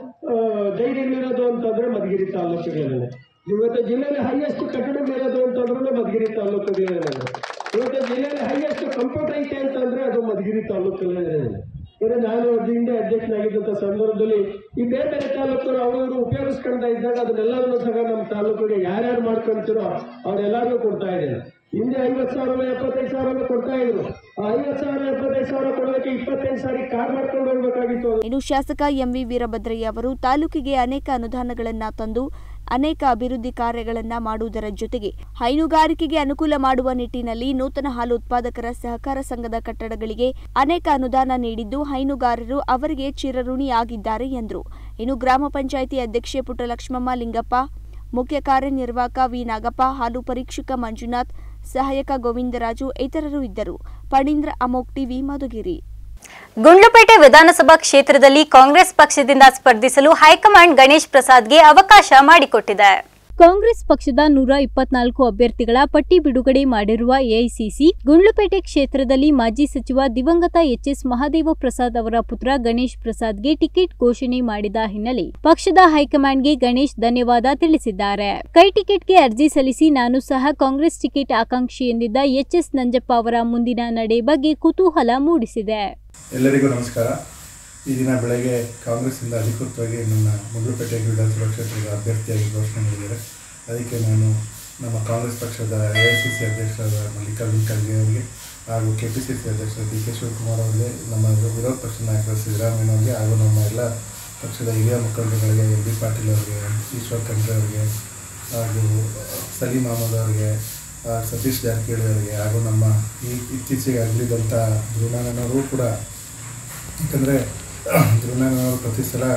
I: ಡೈರಿಗಳಿರೋದು ಅಂತಂದ್ರೆ ಮಧುಗಿರಿ ತಾಲೂಕುಗಳಲ್ಲೇ. ಇವತ್ತು ಜಿಲ್ಲೆಯಲ್ಲಿ ಹೈಯೆಸ್ಟ್ ಕಟ್ಟಡಗಳಿರೋದು ಅಂತಂದ್ರೆ ಮಧುಗಿರಿ ತಾಲೂಕುಗಳಲ್ಲೇ. ಇವತ್ತು ಜಿಲ್ಲೆಯಲ್ಲಿ ಹೈಯೆಸ್ಟ್ ಕಂಪ್ಯೂಟರ್ ಐತೆ ಅಂತಂದ್ರೆ ಅದು ಮಧುಗಿರಿ ತಾಲೂಕಲ್ಲೇ ಇದೆ. ಯಾಕಂದ್ರೆ ನಾನು ಹಿಂದೆ ಅಧ್ಯಕ್ಷನಾಗಿದ್ದಂಥ ಸಂದರ್ಭದಲ್ಲಿ ಈ ಬೇರೆ ಬೇರೆ ತಾಲೂಕರು ಅವರು ಉಪಯೋಗಿಸ್ಕೊಳ್ತಾ ಇದ್ದಾಗ ಅದನ್ನೆಲ್ಲರೂ ಸಹ ನಮ್ಮ ತಾಲೂಕಿಗೆ ಯಾರ್ಯಾರು ಮಾಡ್ಕೊಳ್ತಿರೋ ಅವರೆಲ್ಲರಿಗೂ ಕೊಡ್ತಾ ಇದ್ದಾರೆ. ಹಿಂದೆ ಐವತ್ತು ಸಾವಿರ ಎಪ್ಪತ್ತೈದು ಸಾವಿರ ಕೊಡ್ತಾ ಇದ್ರು. ಆ ಐವತ್ತು ಸಾವಿರ ಎಪ್ಪತ್ತೈದು ಸಾವಿರ ಕೊಡೋದಕ್ಕೆ ಇಪ್ಪತ್ತೈದು ಸಾರಿ ಕಾರ್ ಮಾಡ್ಕೊಂಡು ಹೋಗ್ಬೇಕಾಗಿತ್ತು.
E: ಇನ್ನು ಶಾಸಕ ಎಂವಿ ವೀರಭದ್ರಯ್ಯ ಅವರು ತಾಲೂಕಿಗೆ ಅನೇಕ ಅನುದಾನಗಳನ್ನ ತಂದು ಅನೇಕ ಅಭಿವೃದ್ಧಿ ಕಾರ್ಯಗಳನ್ನ ಮಾಡುವುದರ ಜೊತೆಗೆ ಹೈನುಗಾರಿಕೆಗೆ ಅನುಕೂಲ ಮಾಡುವ ನಿಟ್ಟಿನಲ್ಲಿ ನೂತನ ಹಾಲು ಉತ್ಪಾದಕರ ಸಹಕಾರ ಸಂಘದ ಕಟ್ಟಡಗಳಿಗೆ ಅನೇಕ ಅನುದಾನ ನೀಡಿದ್ದು ಹೈನುಗಾರರು ಅವರಿಗೆ ಚಿರಋಣಿಯಾಗಿದ್ದಾರೆ ಎಂದರು. ಇನ್ನು ಗ್ರಾಮ ಪಂಚಾಯಿತಿ ಅಧ್ಯಕ್ಷೆ ಪುಟ್ಟಲಕ್ಷ್ಮಮ್ಮ ಲಿಂಗಪ್ಪ, ಮುಖ್ಯ ಕಾರ್ಯನಿರ್ವಾಹಕ ವಿ ನಾಗಪ್ಪ, ಹಾಲು ಪರೀಕ್ಷಕ ಮಂಜುನಾಥ್, ಸಹಾಯಕ ಗೋವಿಂದರಾಜು ಇತರರು ಇದ್ದರು. ಪಣೀಂದ್ರ, ಅಮೋಕ್ ಟಿವಿ, ಮಧುಗಿರಿ.
D: ಗುಂಡ್ಲುಪೇಟೆ ವಿಧಾನಸಭಾ ಕ್ಷೇತ್ರದಲ್ಲಿ ಕಾಂಗ್ರೆಸ್ ಪಕ್ಷದಿಂದ ಸ್ಪರ್ಧಿಸಲು ಹೈಕಮಾಂಡ್ ಗಣೇಶ್ ಪ್ರಸಾದ್ಗೆ ಅವಕಾಶ ಮಾಡಿಕೊಟ್ಟಿದೆ.
A: ಕಾಂಗ್ರೆಸ್ ಪಕ್ಷದ ನೂರ ಇಪ್ಪತ್ನಾಲ್ಕು ಅಭ್ಯರ್ಥಿಗಳ ಪಟ್ಟಿ ಬಿಡುಗಡೆ ಮಾಡಿರುವ ಎಐಸಿಸಿ ಗುಂಡ್ಲುಪೇಟೆ ಕ್ಷೇತ್ರದಲ್ಲಿ ಮಾಜಿ ಸಚಿವ ದಿವಂಗತ ಎಚ್ಎಸ್ ಮಹಾದೇವ ಪ್ರಸಾದ್ ಅವರ ಪುತ್ರ ಗಣೇಶ್ ಪ್ರಸಾದ್ಗೆ ಟಿಕೆಟ್ ಘೋಷಣೆ ಮಾಡಿದ ಹಿನ್ನೆಲೆ ಪಕ್ಷದ ಹೈಕಮಾಂಡ್ಗೆ ಗಣೇಶ್ ಧನ್ಯವಾದ ತಿಳಿಸಿದ್ದಾರೆ. ಕೈ ಟಿಕೆಟ್ಗೆ ಅರ್ಜಿ ಸಲ್ಲಿಸಿ ನಾನು ಸಹ ಕಾಂಗ್ರೆಸ್ ಟಿಕೆಟ್ ಆಕಾಂಕ್ಷಿ ಎಂದಿದ್ದ ಎಚ್ಎಸ್ ನಂಜಪ್ಪ ಅವರ ಮುಂದಿನ ನಡೆ ಬಗ್ಗೆ ಕುತೂಹಲ ಮೂಡಿಸಿದೆ.
J: ಎಲ್ಲರಿಗೂ ನಮಸ್ಕಾರ. ಈ ದಿನ ಬೆಳಗ್ಗೆ ಕಾಂಗ್ರೆಸ್ಸಿಂದ ಅಧಿಕೃತವಾಗಿ ನನ್ನ ಗುಂಡ್ಲುಪೇಟೆ ವಿಧಾನಸಭಾ ಕ್ಷೇತ್ರದ ಅಭ್ಯರ್ಥಿಯಾಗಿ ಘೋಷಣೆ ಮಾಡಿದ್ದಾರೆ. ಅದಕ್ಕೆ ನಾನು ನಮ್ಮ ಕಾಂಗ್ರೆಸ್ ಪಕ್ಷದ ಎ ಐ ಸಿ ಸಿ ಅಧ್ಯಕ್ಷರಾದ ಮಲ್ಲಿಕಾರ್ಜುನ್ ಖರ್ಗೆ ಅವರಿಗೆ ಹಾಗೂ ಕೆ ಪಿ ಸಿ ಸಿ ಅಧ್ಯಕ್ಷರಾದ ಡಿ ಕೆ ಶಿವಕುಮಾರ್ ಅವರಿಗೆ, ನಮ್ಮ ವಿರೋಧ ಪಕ್ಷದ ನಾಯಕರ ಸಿದ್ದರಾಮಯ್ಯ ಅವರಿಗೆ ಹಾಗೂ ನಮ್ಮ ಎಲ್ಲ ಪಕ್ಷದ ಹಿರಿಯ ಮುಖಂಡರುಗಳಿಗೆ, ಎಂ ಬಿ ಪಾಟೀಲ್ ಅವರಿಗೆ, ಈಶ್ವರ್ ಖಂಡ್ರೆ ಅವರಿಗೆ ಹಾಗೂ ಸಲೀಂ ಅಹಮದ್ ಅವರಿಗೆ, ಸತೀಶ್ ಜಾರಕಿಹೊಳಿ ಅವರಿಗೆ ಹಾಗೂ ನಮ್ಮ ಈ ಇತ್ತೀಚೆಗೆ ಅಗಲಿದಂಥ ಧ್ರುವನಾರಾಯಣವರು ಕೂಡ, ಯಾಕಂದರೆ ಧ್ರುವನಾರಾಯಣವರು ಪ್ರತಿ ಸಲ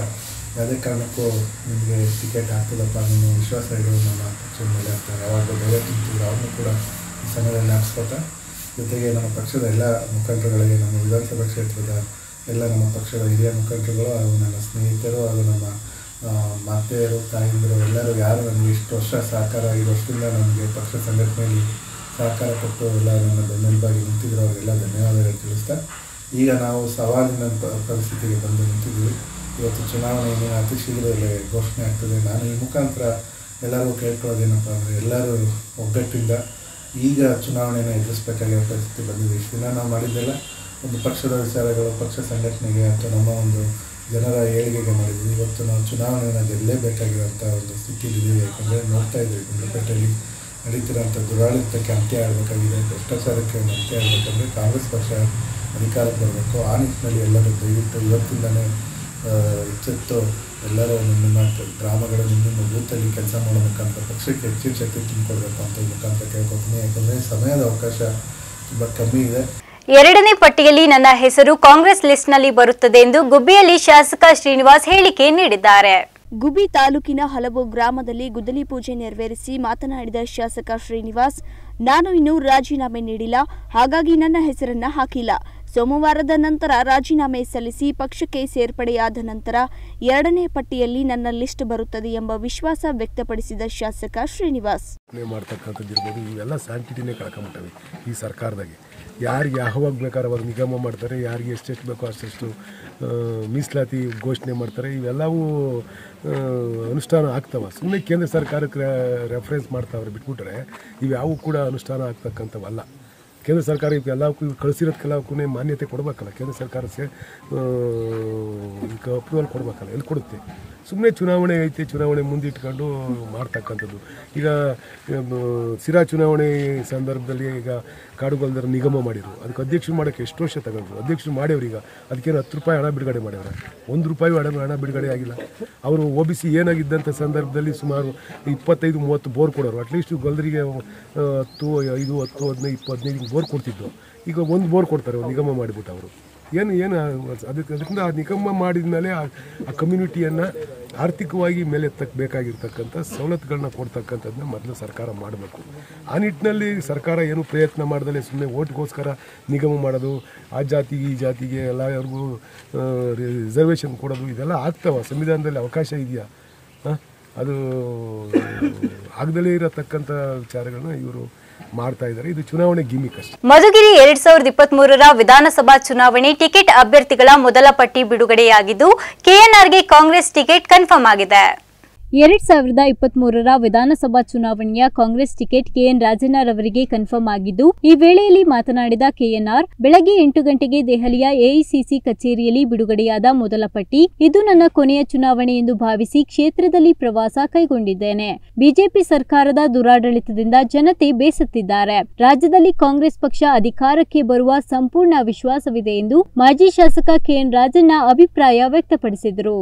J: ಯಾವುದೇ ಕಾರಣಕ್ಕೂ ನಿಮಗೆ ಟಿಕೆಟ್ ಹಾಕ್ತದಪ್ಪ ಅನ್ನೋ ವಿಶ್ವಾಸ ಇರೋದು ನಮ್ಮ ಪಕ್ಷದ ಮೇಲೆ ಅಂತ ಯಾವಾಗಲೂ ಧೈರ್ಯ ತುಂಬ್ತಿದ್ರು. ಅವ್ರನ್ನೂ ಕೂಡ ಈ ಸಮಯದಲ್ಲಿ ಹಾಕ್ಸ್ಕೊತಾ, ಜೊತೆಗೆ ನಮ್ಮ ಪಕ್ಷದ ಎಲ್ಲ ಮುಖಂಡರುಗಳಿಗೆ, ನಮ್ಮ ವಿಧಾನಸಭಾ ಕ್ಷೇತ್ರದ ಎಲ್ಲ ನಮ್ಮ ಪಕ್ಷದ ಹಿರಿಯ ಮುಖಂಡರುಗಳು ಹಾಗೂ ನನ್ನ ಸ್ನೇಹಿತರು ಹಾಗೂ ನಮ್ಮ ಮಾತೆಯರು, ತಾಯಂದಿರು ಎಲ್ಲರೂ ಯಾರು ನನಗೆ ಇಷ್ಟು ವರ್ಷ ಸಹಕಾರ, ಐದು ವರ್ಷದಿಂದ ನನಗೆ ಪಕ್ಷ ಸಂಘಟನೆಯಲ್ಲಿ ಸಹಕಾರ ಕೊಟ್ಟು ಎಲ್ಲ ನನ್ನ ಬೆನ್ನೆಲುಬಾಗಿ ನಿಂತಿದ್ರು, ಅವರಿಗೆಲ್ಲ ಧನ್ಯವಾದಗಳು ತಿಳಿಸ್ತಾ, ಈಗ ನಾವು ಸವಾಲಿನ ಪರಿಸ್ಥಿತಿಗೆ ಬಂದು ನಿಂತಿದ್ದೀವಿ. ಇವತ್ತು ಚುನಾವಣೆ ಇನ್ನೇನು ಅತಿ ಶೀಘ್ರದಲ್ಲೇ ಘೋಷಣೆ ಆಗ್ತದೆ. ನಾನು ಈ ಮುಖಾಂತರ ಎಲ್ಲರಿಗೂ ಕೇಳ್ಕೊಳ್ಳೋದೇನಪ್ಪ ಅಂದರೆ, ಎಲ್ಲರೂ ಒಗ್ಗಟ್ಟಿಂದ ಈಗ ಚುನಾವಣೆಯನ್ನು ಎದುರಿಸಬೇಕಾಗಿರೋ ಪರಿಸ್ಥಿತಿ ಬಂದಿದೆ. ಇಷ್ಟು ದಿನ ನಾವು ಮಾಡಿದ್ದೆಲ್ಲ ಒಂದು ಪಕ್ಷದ ವಿಚಾರಗಳು, ಪಕ್ಷ ಸಂಘಟನೆಗೆ ಅಥವಾ ನಮ್ಮ ಒಂದು ಜನರ ಏಳಿಗೆಗೆ ಮಾಡಿದ್ವಿ. ಇವತ್ತು ನಾವು ಚುನಾವಣೆಯನ್ನು ಗೆಲ್ಲಲೇಬೇಕಾಗಿರೋಂಥ ಒಂದು ಸ್ಥಿತಿಲಿದ್ದೀವಿ. ಯಾಕಂದರೆ ನೋಡ್ತಾ ಇದ್ದೀವಿ, ಗುಂಡ್ಲುಪೇಟೆಯಲ್ಲಿ ನಡೀತಿರೋಂಥ ದುರಾಡಳಿತಕ್ಕೆ ಅಂತ್ಯ ಆಗಬೇಕಾಗಿದೆ, ಭ್ರಷ್ಟಾಚಾರಕ್ಕೆ ಒಂದು ಅಂತ್ಯ ಆಗಬೇಕಂದ್ರೆ ಕಾಂಗ್ರೆಸ್ ಪಕ್ಷ ಅಧಿಕಾರಕ್ಕೆ ಬರಬೇಕು. ಆ ನಿಟ್ಟಿನಲ್ಲಿ ಎಲ್ಲರೂ ದಯವಿಟ್ಟು ಇವತ್ತಿಂದಲೇ ಎಚ್ಚೆತ್ತು ಎಲ್ಲರೂ ನಿಮ್ಮ ಗ್ರಾಮಗಳಲ್ಲಿ ನಿಮ್ಮ ಬೂತಲ್ಲಿ ಕೆಲಸ ಮಾಡೋ ಮುಖಾಂತರ ಪಕ್ಷಕ್ಕೆ ಹೆಚ್ಚಿನ ಶಕ್ತಿ ತುಂಬಿಕೊಡ್ಬೇಕು ಅಂತ ಮುಖಾಂತರ ಕೇಳ್ಕೊತೀನಿ. ಯಾಕಂದರೆ ಸಮಯದ ಅವಕಾಶ ತುಂಬ ಕಮ್ಮಿ ಇದೆ.
D: ಎರಡನೇ ಪಟ್ಟಿಯಲ್ಲಿ ನನ್ನ ಹೆಸರು ಕಾಂಗ್ರೆಸ್ ಲಿಸ್ಟ್ನಲ್ಲಿ ಬರುತ್ತದೆ ಎಂದು ಗುಬ್ಬಿಯಲ್ಲಿ ಶಾಸಕ ಶ್ರೀನಿವಾಸ್ ಹೇಳಿಕೆ ನೀಡಿದ್ದಾರೆ.
E: ಗುಬ್ಬಿ ತಾಲೂಕಿನ ಹಲವು ಗ್ರಾಮದಲ್ಲಿ ಗುದ್ದಲಿ ಪೂಜೆ ನೆರವೇರಿಸಿ ಮಾತನಾಡಿದ ಶಾಸಕ ಶ್ರೀನಿವಾಸ್, ನಾನು ಇನ್ನೂ ರಾಜೀನಾಮೆ ನೀಡಿಲ್ಲ, ಹಾಗಾಗಿ ನನ್ನ ಹೆಸರನ್ನ ಹಾಕಿಲ್ಲ. ಸೋಮವಾರದ ನಂತರ ರಾಜೀನಾಮೆ ಸಲ್ಲಿಸಿ ಪಕ್ಷಕ್ಕೆ ಸೇರ್ಪಡೆಯಾದ ನಂತರ ಎರಡನೇ ಪಟ್ಟಿಯಲ್ಲಿ ನನ್ನ ಲಿಸ್ಟ್ ಬರುತ್ತದೆ ಎಂಬ ವಿಶ್ವಾಸ ವ್ಯಕ್ತಪಡಿಸಿದ ಶಾಸಕ ಶ್ರೀನಿವಾಸ್.
K: ಮಾಡ್ತಕ್ಕಂಥದ್ದಿರ್ಬೋದು, ಇವೆಲ್ಲ ಸ್ಯಾಂಟಿಟಿನೇ ಕಳ್ಕೊಂಬಿಟ್ಟವೆ ಈ ಸರ್ಕಾರದಾಗೆ. ಯಾರಿಗೆ ಯಾವಾಗ ಬೇಕಾದ್ರೆ ಅವಾಗ ನಿಗಮ ಮಾಡ್ತಾರೆ, ಯಾರಿಗೆ ಎಷ್ಟೆಷ್ಟು ಬೇಕೋ ಅಷ್ಟೆಷ್ಟು ಮೀಸಲಾತಿ ಘೋಷಣೆ ಮಾಡ್ತಾರೆ. ಇವೆಲ್ಲವೂ ಅನುಷ್ಠಾನ ಆಗ್ತವೆ. ಸುಮ್ಮನೆ ಕೇಂದ್ರ ಸರ್ಕಾರಕ್ಕೆ ರೆಫರೆನ್ಸ್ ಮಾಡ್ತಾವ್ರೆ ಬಿಟ್ಬಿಟ್ರೆ ಇವ್ಯಾವು ಕೂಡ ಅನುಷ್ಠಾನ ಆಗ್ತಕ್ಕಂಥವಲ್ಲ. ಕೇಂದ್ರ ಸರ್ಕಾರ ಎಲ್ಲವಕ್ಕೂ ಕಳಿಸಿರೋದಕ್ಕೆಲ್ಲವಕ್ಕೂ ಮಾನ್ಯತೆ ಕೊಡಬೇಕಲ್ಲ. ಕೇಂದ್ರ ಸರ್ಕಾರ ಸೇ ಅಪ್ರೂವಲ್ ಕೊಡಬೇಕಲ್ಲ, ಎಲ್ಲಿ ಕೊಡುತ್ತೆ? ಸುಮ್ಮನೆ ಚುನಾವಣೆ ಐತೆ, ಚುನಾವಣೆ ಮುಂದಿಟ್ಕೊಂಡು ಮಾಡ್ತಕ್ಕಂಥದ್ದು. ಈಗ ಸಿರಾ ಚುನಾವಣೆ ಸಂದರ್ಭದಲ್ಲಿ ಈಗ ಕಾಡುಗೊಲ್ದರ ನಿಗಮ ಮಾಡಿದ್ರು, ಅದಕ್ಕೆ ಅಧ್ಯಕ್ಷರು ಮಾಡೋಕ್ಕೆ ಎಷ್ಟು ವರ್ಷ ತಗೊಂಡ್ರು. ಅಧ್ಯಕ್ಷರು ಮಾಡ್ಯವ್ರು, ಈಗ ಅದಕ್ಕೇನು ಹತ್ತು ರೂಪಾಯಿ ಹಣ ಬಿಡುಗಡೆ ಮಾಡ್ಯವ್ರೆ, ಒಂದು ರೂಪಾಯಿ ಹಣ ಹಣ ಬಿಡುಗಡೆ ಆಗಿಲ್ಲ. ಅವರು ಒ ಬಿ ಸಿ ಏನಾಗಿದ್ದಂಥ ಸಂದರ್ಭದಲ್ಲಿ ಸುಮಾರು ಇಪ್ಪತ್ತೈದು ಮೂವತ್ತು ಬೋರ್ ಕೊಡೋರು. ಅಟ್ಲೀಸ್ಟ್ ಗೊಲ್ದರಿಗೆ ಹತ್ತು ಐದು ಹತ್ತು ಹದಿನೈದು ಇಪ್ಪತ್ತು ಹದಿನೈದು ಬೋರ್ ಕೊಡ್ತಿದ್ದು. ಈಗ ಒಂದು ಬೋರ್ ಕೊಡ್ತಾರೆ, ಒಂದು ನಿಗಮ ಮಾಡಿಬಿಟ್ಟು ಅವರು ಏನು ಏನು ಅದಕ್ಕೆ ಅದರಿಂದ ಆ ನಿಗಮ ಮಾಡಿದ ಮೇಲೆ ಆ ಕಮ್ಯುನಿಟಿಯನ್ನು ಆರ್ಥಿಕವಾಗಿ ಮೇಲೆತ್ತಕ್ಕೆ ಬೇಕಾಗಿರ್ತಕ್ಕಂಥ ಸವಲತ್ತುಗಳನ್ನ ಕೊಡ್ತಕ್ಕಂಥದ್ದನ್ನ ಮೊದಲು ಸರ್ಕಾರ ಮಾಡಬೇಕು. ಆ ನಿಟ್ಟಿನಲ್ಲಿ ಸರ್ಕಾರ ಏನು ಪ್ರಯತ್ನ ಮಾಡ್ದಲೇ ಸುಮ್ಮನೆ ಓಟ್ಗೋಸ್ಕರ ನಿಗಮ ಮಾಡೋದು, ಆ ಜಾತಿಗೆ ಈ ಜಾತಿಗೆ ಎಲ್ಲರಿಗೂ ರಿಸರ್ವೇಷನ್ ಕೊಡೋದು, ಇದೆಲ್ಲ ಆಗ್ತಾವ. ಸಂವಿಧಾನದಲ್ಲಿ ಅವಕಾಶ ಇದೆಯಾ? ಅದು ಆಗದಲ್ಲೇ ಇರತಕ್ಕಂಥ ವಿಚಾರಗಳನ್ನ ಇವರು ಮಾಡ್ತಾ ಇದ್ದಾರೆ. ಇದು ಚುನಾವಣೆ ಗಿಮಿಕ್ ಅಷ್ಟೇ.
D: ಮಧುಗಿರಿ ಎರಡ್ ಸಾವಿರದ ಇಪ್ಪತ್ತ್ ಮೂರರ ವಿಧಾನಸಭಾ ಚುನಾವಣೆ ಟಿಕೆಟ್ ಅಭ್ಯರ್ಥಿಗಳ ಮೊದಲ ಪಟ್ಟಿ ಬಿಡುಗಡೆಯಾಗಿದ್ದು ಕೆಎನ್ಆರ್ಗೆ ಕಾಂಗ್ರೆಸ್ ಟಿಕೆಟ್ ಕನ್ಫರ್ಮ್ ಆಗಿದೆ.
A: ಎರಡ್ ಸಾವಿರದ ಇಪ್ಪತ್ತ್ ಮೂರರ ವಿಧಾನಸಭಾ ಚುನಾವಣೆಯ ಕಾಂಗ್ರೆಸ್ ಟಿಕೆಟ್ ಕೆಎನ್ ರಾಜಣ್ಣರವರಿಗೆ ಕನ್ಫರ್ಮ್ ಆಗಿದ್ದು, ಈ ವೇಳೆಯಲ್ಲಿ ಮಾತನಾಡಿದ ಕೆಎನ್ಆರ್, ಬೆಳಗ್ಗೆ ಎಂಟು ಗಂಟೆಗೆ ದೆಹಲಿಯ ಎಐಸಿಸಿ ಕಚೇರಿಯಲ್ಲಿ ಬಿಡುಗಡೆಯಾದ ಮೊದಲ ಪಟ್ಟಿ ಇದು ನನ್ನ ಕೊನೆಯ ಚುನಾವಣೆ ಎಂದು ಭಾವಿಸಿ ಕ್ಷೇತ್ರದಲ್ಲಿ ಪ್ರವಾಸ ಕೈಗೊಂಡಿದ್ದೇನೆ. ಬಿಜೆಪಿ ಸರ್ಕಾರದ ದುರಾಡಳಿತದಿಂದ ಜನತೆ ಬೇಸತ್ತಿದ್ದಾರೆ. ರಾಜ್ಯದಲ್ಲಿ ಕಾಂಗ್ರೆಸ್ ಪಕ್ಷ ಅಧಿಕಾರಕ್ಕೆ ಬರುವ ಸಂಪೂರ್ಣ ವಿಶ್ವಾಸವಿದೆ ಎಂದು ಮಾಜಿ ಶಾಸಕ ಕೆಎನ್ ರಾಜಣ್ಣ ಅಭಿಪ್ರಾಯ ವ್ಯಕ್ತಪಡಿಸಿದರು.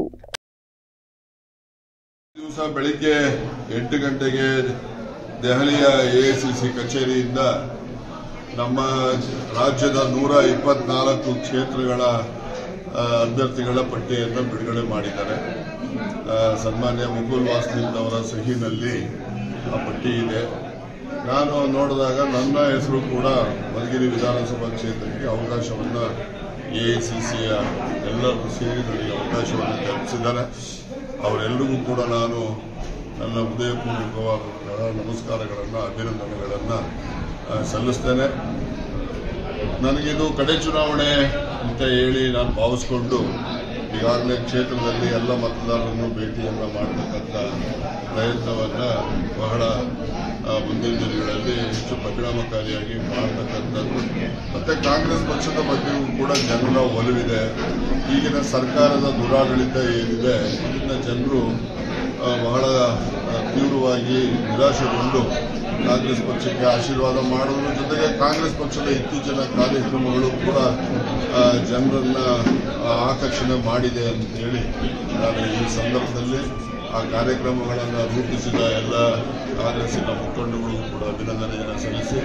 L: ದಿವಸ ಬೆಳಿಗ್ಗೆ ಎಂಟು ಗಂಟೆಗೆ ದೆಹಲಿಯ ಎಐಸಿಸಿ ಕಚೇರಿಯಿಂದ ನಮ್ಮ ರಾಜ್ಯದ ನೂರ ಇಪ್ಪತ್ನಾಲ್ಕು ಕ್ಷೇತ್ರಗಳ ಅಭ್ಯರ್ಥಿಗಳ ಪಟ್ಟಿಯನ್ನು ಬಿಡುಗಡೆ ಮಾಡಿದ್ದಾರೆ. ಸನ್ಮಾನ್ಯ ಮುಕುಲ್ ವಾಸ್ನಿಕ್ ಅವರ ಸಹಿನಲ್ಲಿ ಆ ಪಟ್ಟಿ ಇದೆ. ನಾನು ನೋಡಿದಾಗ ನನ್ನ ಹೆಸರು ಕೂಡ ಮಧುಗಿರಿ ವಿಧಾನಸಭಾ ಕ್ಷೇತ್ರಕ್ಕೆ ಅವಕಾಶವನ್ನು ಎಐಸಿಸಿಯ ಎಲ್ಲರೂ ಸೇರಿ ನನಗೆ ಅವಕಾಶವನ್ನು ಕಲ್ಪಿಸಿದ್ದಾರೆ. ಅವರೆಲ್ಲರಿಗೂ ಕೂಡ ನಾನು ನನ್ನ ಹೃದಯಪೂರ್ವಕವಾದ ನಮಸ್ಕಾರಗಳನ್ನು, ಅಭಿನಂದನೆಗಳನ್ನು ಸಲ್ಲಿಸ್ತೇನೆ. ನನಗಿದು ಕಡೆ ಚುನಾವಣೆ ಅಂತ ಹೇಳಿ ನಾನು ಭಾವಿಸ್ಕೊಂಡು ಈಗಾಗಲೇ ಕ್ಷೇತ್ರದಲ್ಲಿ ಎಲ್ಲ ಮತದಾರರನ್ನು ಭೇಟಿಯನ್ನು ಮಾಡತಕ್ಕಂಥ ಪ್ರಯತ್ನವನ್ನು ಬಹಳ ಮುಂದಿನ ದಿನಗಳಲ್ಲಿ ಹೆಚ್ಚು ಪರಿಣಾಮಕಾರಿಯಾಗಿ ಮಾಡತಕ್ಕಂಥದ್ದು. ಮತ್ತು ಕಾಂಗ್ರೆಸ್ ಪಕ್ಷದ ಬಗ್ಗೆಯೂ ಕೂಡ ಜನರ ಒಲವಿದೆ. ಈಗಿನ ಸರ್ಕಾರದ ದುರಾಡಳಿತ ಏನಿದೆ ಇದನ್ನು ಜನರು ಬಹಳ ತೀವ್ರವಾಗಿ ನಿರಾಶೆಗೊಂಡು ಕಾಂಗ್ರೆಸ್ ಪಕ್ಷಕ್ಕೆ ಆಶೀರ್ವಾದ ಮಾಡೋದ್ರ ಜೊತೆಗೆ ಕಾಂಗ್ರೆಸ್ ಪಕ್ಷದ ಇತ್ತೀಚಿನ ಕಾರ್ಯಕ್ರಮಗಳು ಕೂಡ ಜನರನ್ನು ಆಕರ್ಷಣೆ ಮಾಡಿದೆ ಅಂತೇಳಿ ನಾನು ಈ ಸಂದರ್ಭದಲ್ಲಿ ಆ ಕಾರ್ಯಕ್ರಮಗಳನ್ನು ರೂಪಿಸಿದ ಎಲ್ಲ ಕಾಂಗ್ರೆಸ್ಸಿನ ಮುಖಂಡಗಳು ಕೂಡ ಅಭಿನಂದನೆಯನ್ನು ಸಲ್ಲಿಸಿ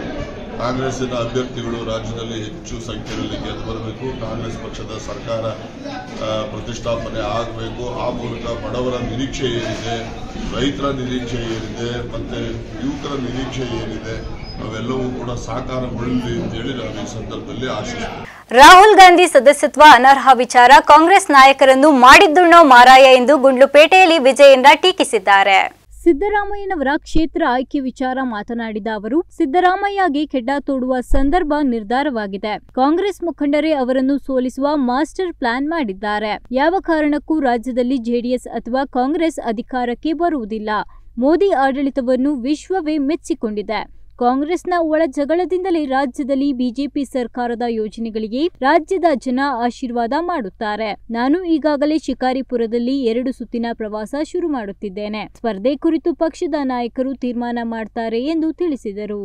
L: ಕಾಂಗ್ರೆಸ್ಸಿನ ಅಭ್ಯರ್ಥಿಗಳು ರಾಜ್ಯದಲ್ಲಿ ಹೆಚ್ಚು ಸಂಖ್ಯೆಯಲ್ಲಿ ಗೆದ್ದು ಬರಬೇಕು. ಕಾಂಗ್ರೆಸ್ ಪಕ್ಷದ ಸರ್ಕಾರ ಪ್ರತಿಷ್ಠಾಪನೆ ಆಗಬೇಕು. ಆ ಮೂಲಕ ಬಡವರ ನಿರೀಕ್ಷೆ ಏನಿದೆ, ರೈತರ ನಿರೀಕ್ಷೆ ಏನಿದೆ, ಮತ್ತೆ ಯುವಕರ ನಿರೀಕ್ಷೆ ಏನಿದೆ ಅವೆಲ್ಲವೂ ಕೂಡ ಸಾಕಾರಗೊಳ್ಳಲಿ ಅಂತೇಳಿ ನಾನು ಈ ಸಂದರ್ಭದಲ್ಲಿ ಆಶಿಸುತ್ತೇನೆ.
D: ರಾಹುಲ್ ಗಾಂಧಿ ಸದಸ್ಯತ್ವ ಅನರ್ಹ ವಿಚಾರ ಕಾಂಗ್ರೆಸ್ ನಾಯಕರನ್ನು ಮಾಡಿದ್ದುಣ್ಣೋ ಮಾರಾಯ ಎಂದು ಗುಂಡ್ಲುಪೇಟೆಯಲ್ಲಿ ವಿಜಯೇಂದ್ರ ಟೀಕಿಸಿದ್ದಾರೆ.
A: ಸಿದ್ದರಾಮಯ್ಯನವರ ಕ್ಷೇತ್ರ ಆಯ್ಕೆ ವಿಚಾರ ಮಾತನಾಡಿದ ಅವರು, ಸಿದ್ದರಾಮಯ್ಯಗೆ ಕೆಡ್ಡ ತೋಡುವ ಸಂದರ್ಭ ನಿರ್ಧಾರವಾಗಿದೆ. ಕಾಂಗ್ರೆಸ್ ಮುಖಂಡರೇ ಅವರನ್ನು ಸೋಲಿಸುವ ಮಾಸ್ಟರ್ ಪ್ಲಾನ್ ಮಾಡಿದ್ದಾರೆ. ಯಾವ ಕಾರಣಕ್ಕೂ ರಾಜ್ಯದಲ್ಲಿ ಜೆಡಿಎಸ್ ಅಥವಾ ಕಾಂಗ್ರೆಸ್ ಅಧಿಕಾರಕ್ಕೆ ಬರುವುದಿಲ್ಲ. ಮೋದಿ ಆಡಳಿತವನ್ನು ವಿಶ್ವವೇ ಮೆಚ್ಚಿಕೊಂಡಿದೆ. ಕಾಂಗ್ರೆಸ್ನ ಒಳ ಜಗಳದಿಂದಲೇ ರಾಜ್ಯದಲ್ಲಿ ಬಿಜೆಪಿ ಸರ್ಕಾರದ ಯೋಜನೆಗಳಿಗೆ ರಾಜ್ಯದ ಜನ ಆಶೀರ್ವಾದ ಮಾಡುತ್ತಾರೆ. ನಾನು ಈಗಾಗಲೇ ಶಿಕಾರಿಪುರದಲ್ಲಿ ಎರಡು ಸುತ್ತಿನ ಪ್ರವಾಸ ಶುರು ಮಾಡುತ್ತಿದ್ದೇನೆ. ಸ್ಪರ್ಧೆ ಕುರಿತು ಪಕ್ಷದ ನಾಯಕರು ತೀರ್ಮಾನ ಮಾಡ್ತಾರೆ ಎಂದು ತಿಳಿಸಿದರು.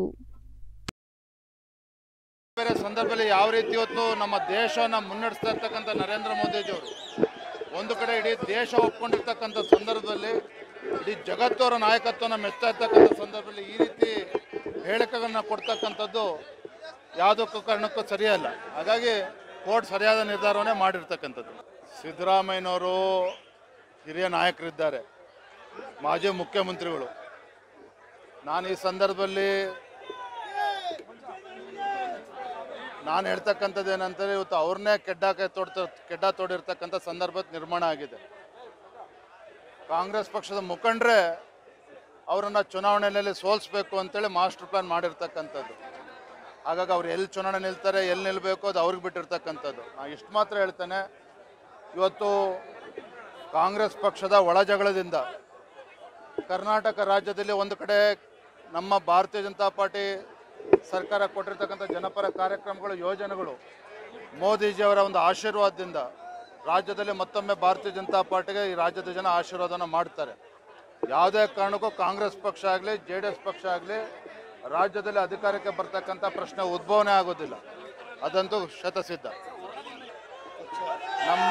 M: ಬೇರೆ ಸಂದರ್ಭದಲ್ಲಿ ಯಾವ ರೀತಿ ಇವತ್ತು ನಮ್ಮ ದೇಶವನ್ನು ಮುನ್ನಡೆಸ್ತಾ ಇರ್ತಕ್ಕಂಥ ನರೇಂದ್ರ ಮೋದಿಜಿಯವರು ಒಂದು ಕಡೆ ಇಡೀ ದೇಶ ಒಪ್ಕೊಂಡಿರ್ತಕ್ಕಂಥ ಸಂದರ್ಭದಲ್ಲಿ ಇಡೀ ಜಗತ್ತವರ ನಾಯಕತ್ವನ ಮೆಚ್ತಾ ಇರ್ತಕ್ಕಂಥ ಸಂದರ್ಭದಲ್ಲಿ ಈ ರೀತಿ ಹೇಳಿಕೆಗಳನ್ನ ಕೊಡ್ತಕ್ಕಂಥದ್ದು ಯಾವುದಕ್ಕೂ ಕಾರಣಕ್ಕೂ ಸರಿಯಲ್ಲ. ಹಾಗಾಗಿ ಕೋರ್ಟ್ ಸರಿಯಾದ ನಿರ್ಧಾರವನ್ನೇ ಮಾಡಿರ್ತಕ್ಕಂಥದ್ದು. ಸಿದ್ದರಾಮಯ್ಯನವರು ಹಿರಿಯ ನಾಯಕರಿದ್ದಾರೆ, ಮಾಜಿ ಮುಖ್ಯಮಂತ್ರಿಗಳು. ನಾನು ಈ ಸಂದರ್ಭದಲ್ಲಿ ನಾನು ಹೇಳ್ತಕ್ಕಂಥದ್ದು ಏನಂತಾರೆ, ಇವತ್ತು ಅವ್ರನ್ನೇ ಕೆಡ್ಡಕ್ಕೆ ತೋಡ್ತ ಕೆಡ್ಡ ತೋಡಿರ್ತಕ್ಕಂಥ ಸಂದರ್ಭ ನಿರ್ಮಾಣ ಆಗಿದೆ. ಕಾಂಗ್ರೆಸ್ ಪಕ್ಷದ ಮುಖಂಡರೇ ಅವರನ್ನು ಚುನಾವಣೆಯಲ್ಲಿ ಸೋಲಿಸಬೇಕು ಅಂತೇಳಿ ಮಾಸ್ಟರ್ ಪ್ಲಾನ್ ಮಾಡಿರ್ತಕ್ಕಂಥದ್ದು. ಹಾಗಾಗಿ ಅವ್ರು ಎಲ್ಲಿ ಚುನಾವಣೆ ನಿಲ್ತಾರೆ, ಎಲ್ಲಿ ನಿಲ್ಲಬೇಕು ಅದು ಅವ್ರಿಗೆ ಬಿಟ್ಟಿರ್ತಕ್ಕಂಥದ್ದು. ನಾನು ಇಷ್ಟು ಮಾತ್ರ ಹೇಳ್ತೇನೆ, ಇವತ್ತು ಕಾಂಗ್ರೆಸ್ ಪಕ್ಷದ ಒಳ ಜಗಳದಿಂದ ಕರ್ನಾಟಕ ರಾಜ್ಯದಲ್ಲಿ ಒಂದು ಕಡೆ ನಮ್ಮ ಭಾರತೀಯ ಜನತಾ ಪಾರ್ಟಿ ಸರ್ಕಾರ ಕೊಟ್ಟಿರ್ತಕ್ಕಂಥ ಜನಪರ ಕಾರ್ಯಕ್ರಮಗಳು, ಯೋಜನೆಗಳು, ಮೋದಿಜಿಯವರ ಒಂದು ಆಶೀರ್ವಾದದಿಂದ ರಾಜ್ಯದಲ್ಲಿ ಮತ್ತೊಮ್ಮೆ ಭಾರತೀಯ ಜನತಾ ಪಾರ್ಟಿಗೆ ಈ ರಾಜ್ಯದ ಜನ ಆಶೀರ್ವಾದನ ಮಾಡ್ತಾರೆ. ಯಾವುದೇ ಕಾರಣಕ್ಕೂ ಕಾಂಗ್ರೆಸ್ ಪಕ್ಷ ಆಗಲಿ ಜೆ ಡಿ ಎಸ್ ಪಕ್ಷ ಆಗಲಿ ರಾಜ್ಯದಲ್ಲಿ ಅಧಿಕಾರಕ್ಕೆ ಬರ್ತಕ್ಕಂಥ ಪ್ರಶ್ನೆ ಉದ್ಭವನೇ ಆಗೋದಿಲ್ಲ, ಅದಂತೂ ಶತಸಿದ್ಧ. ನಮ್ಮ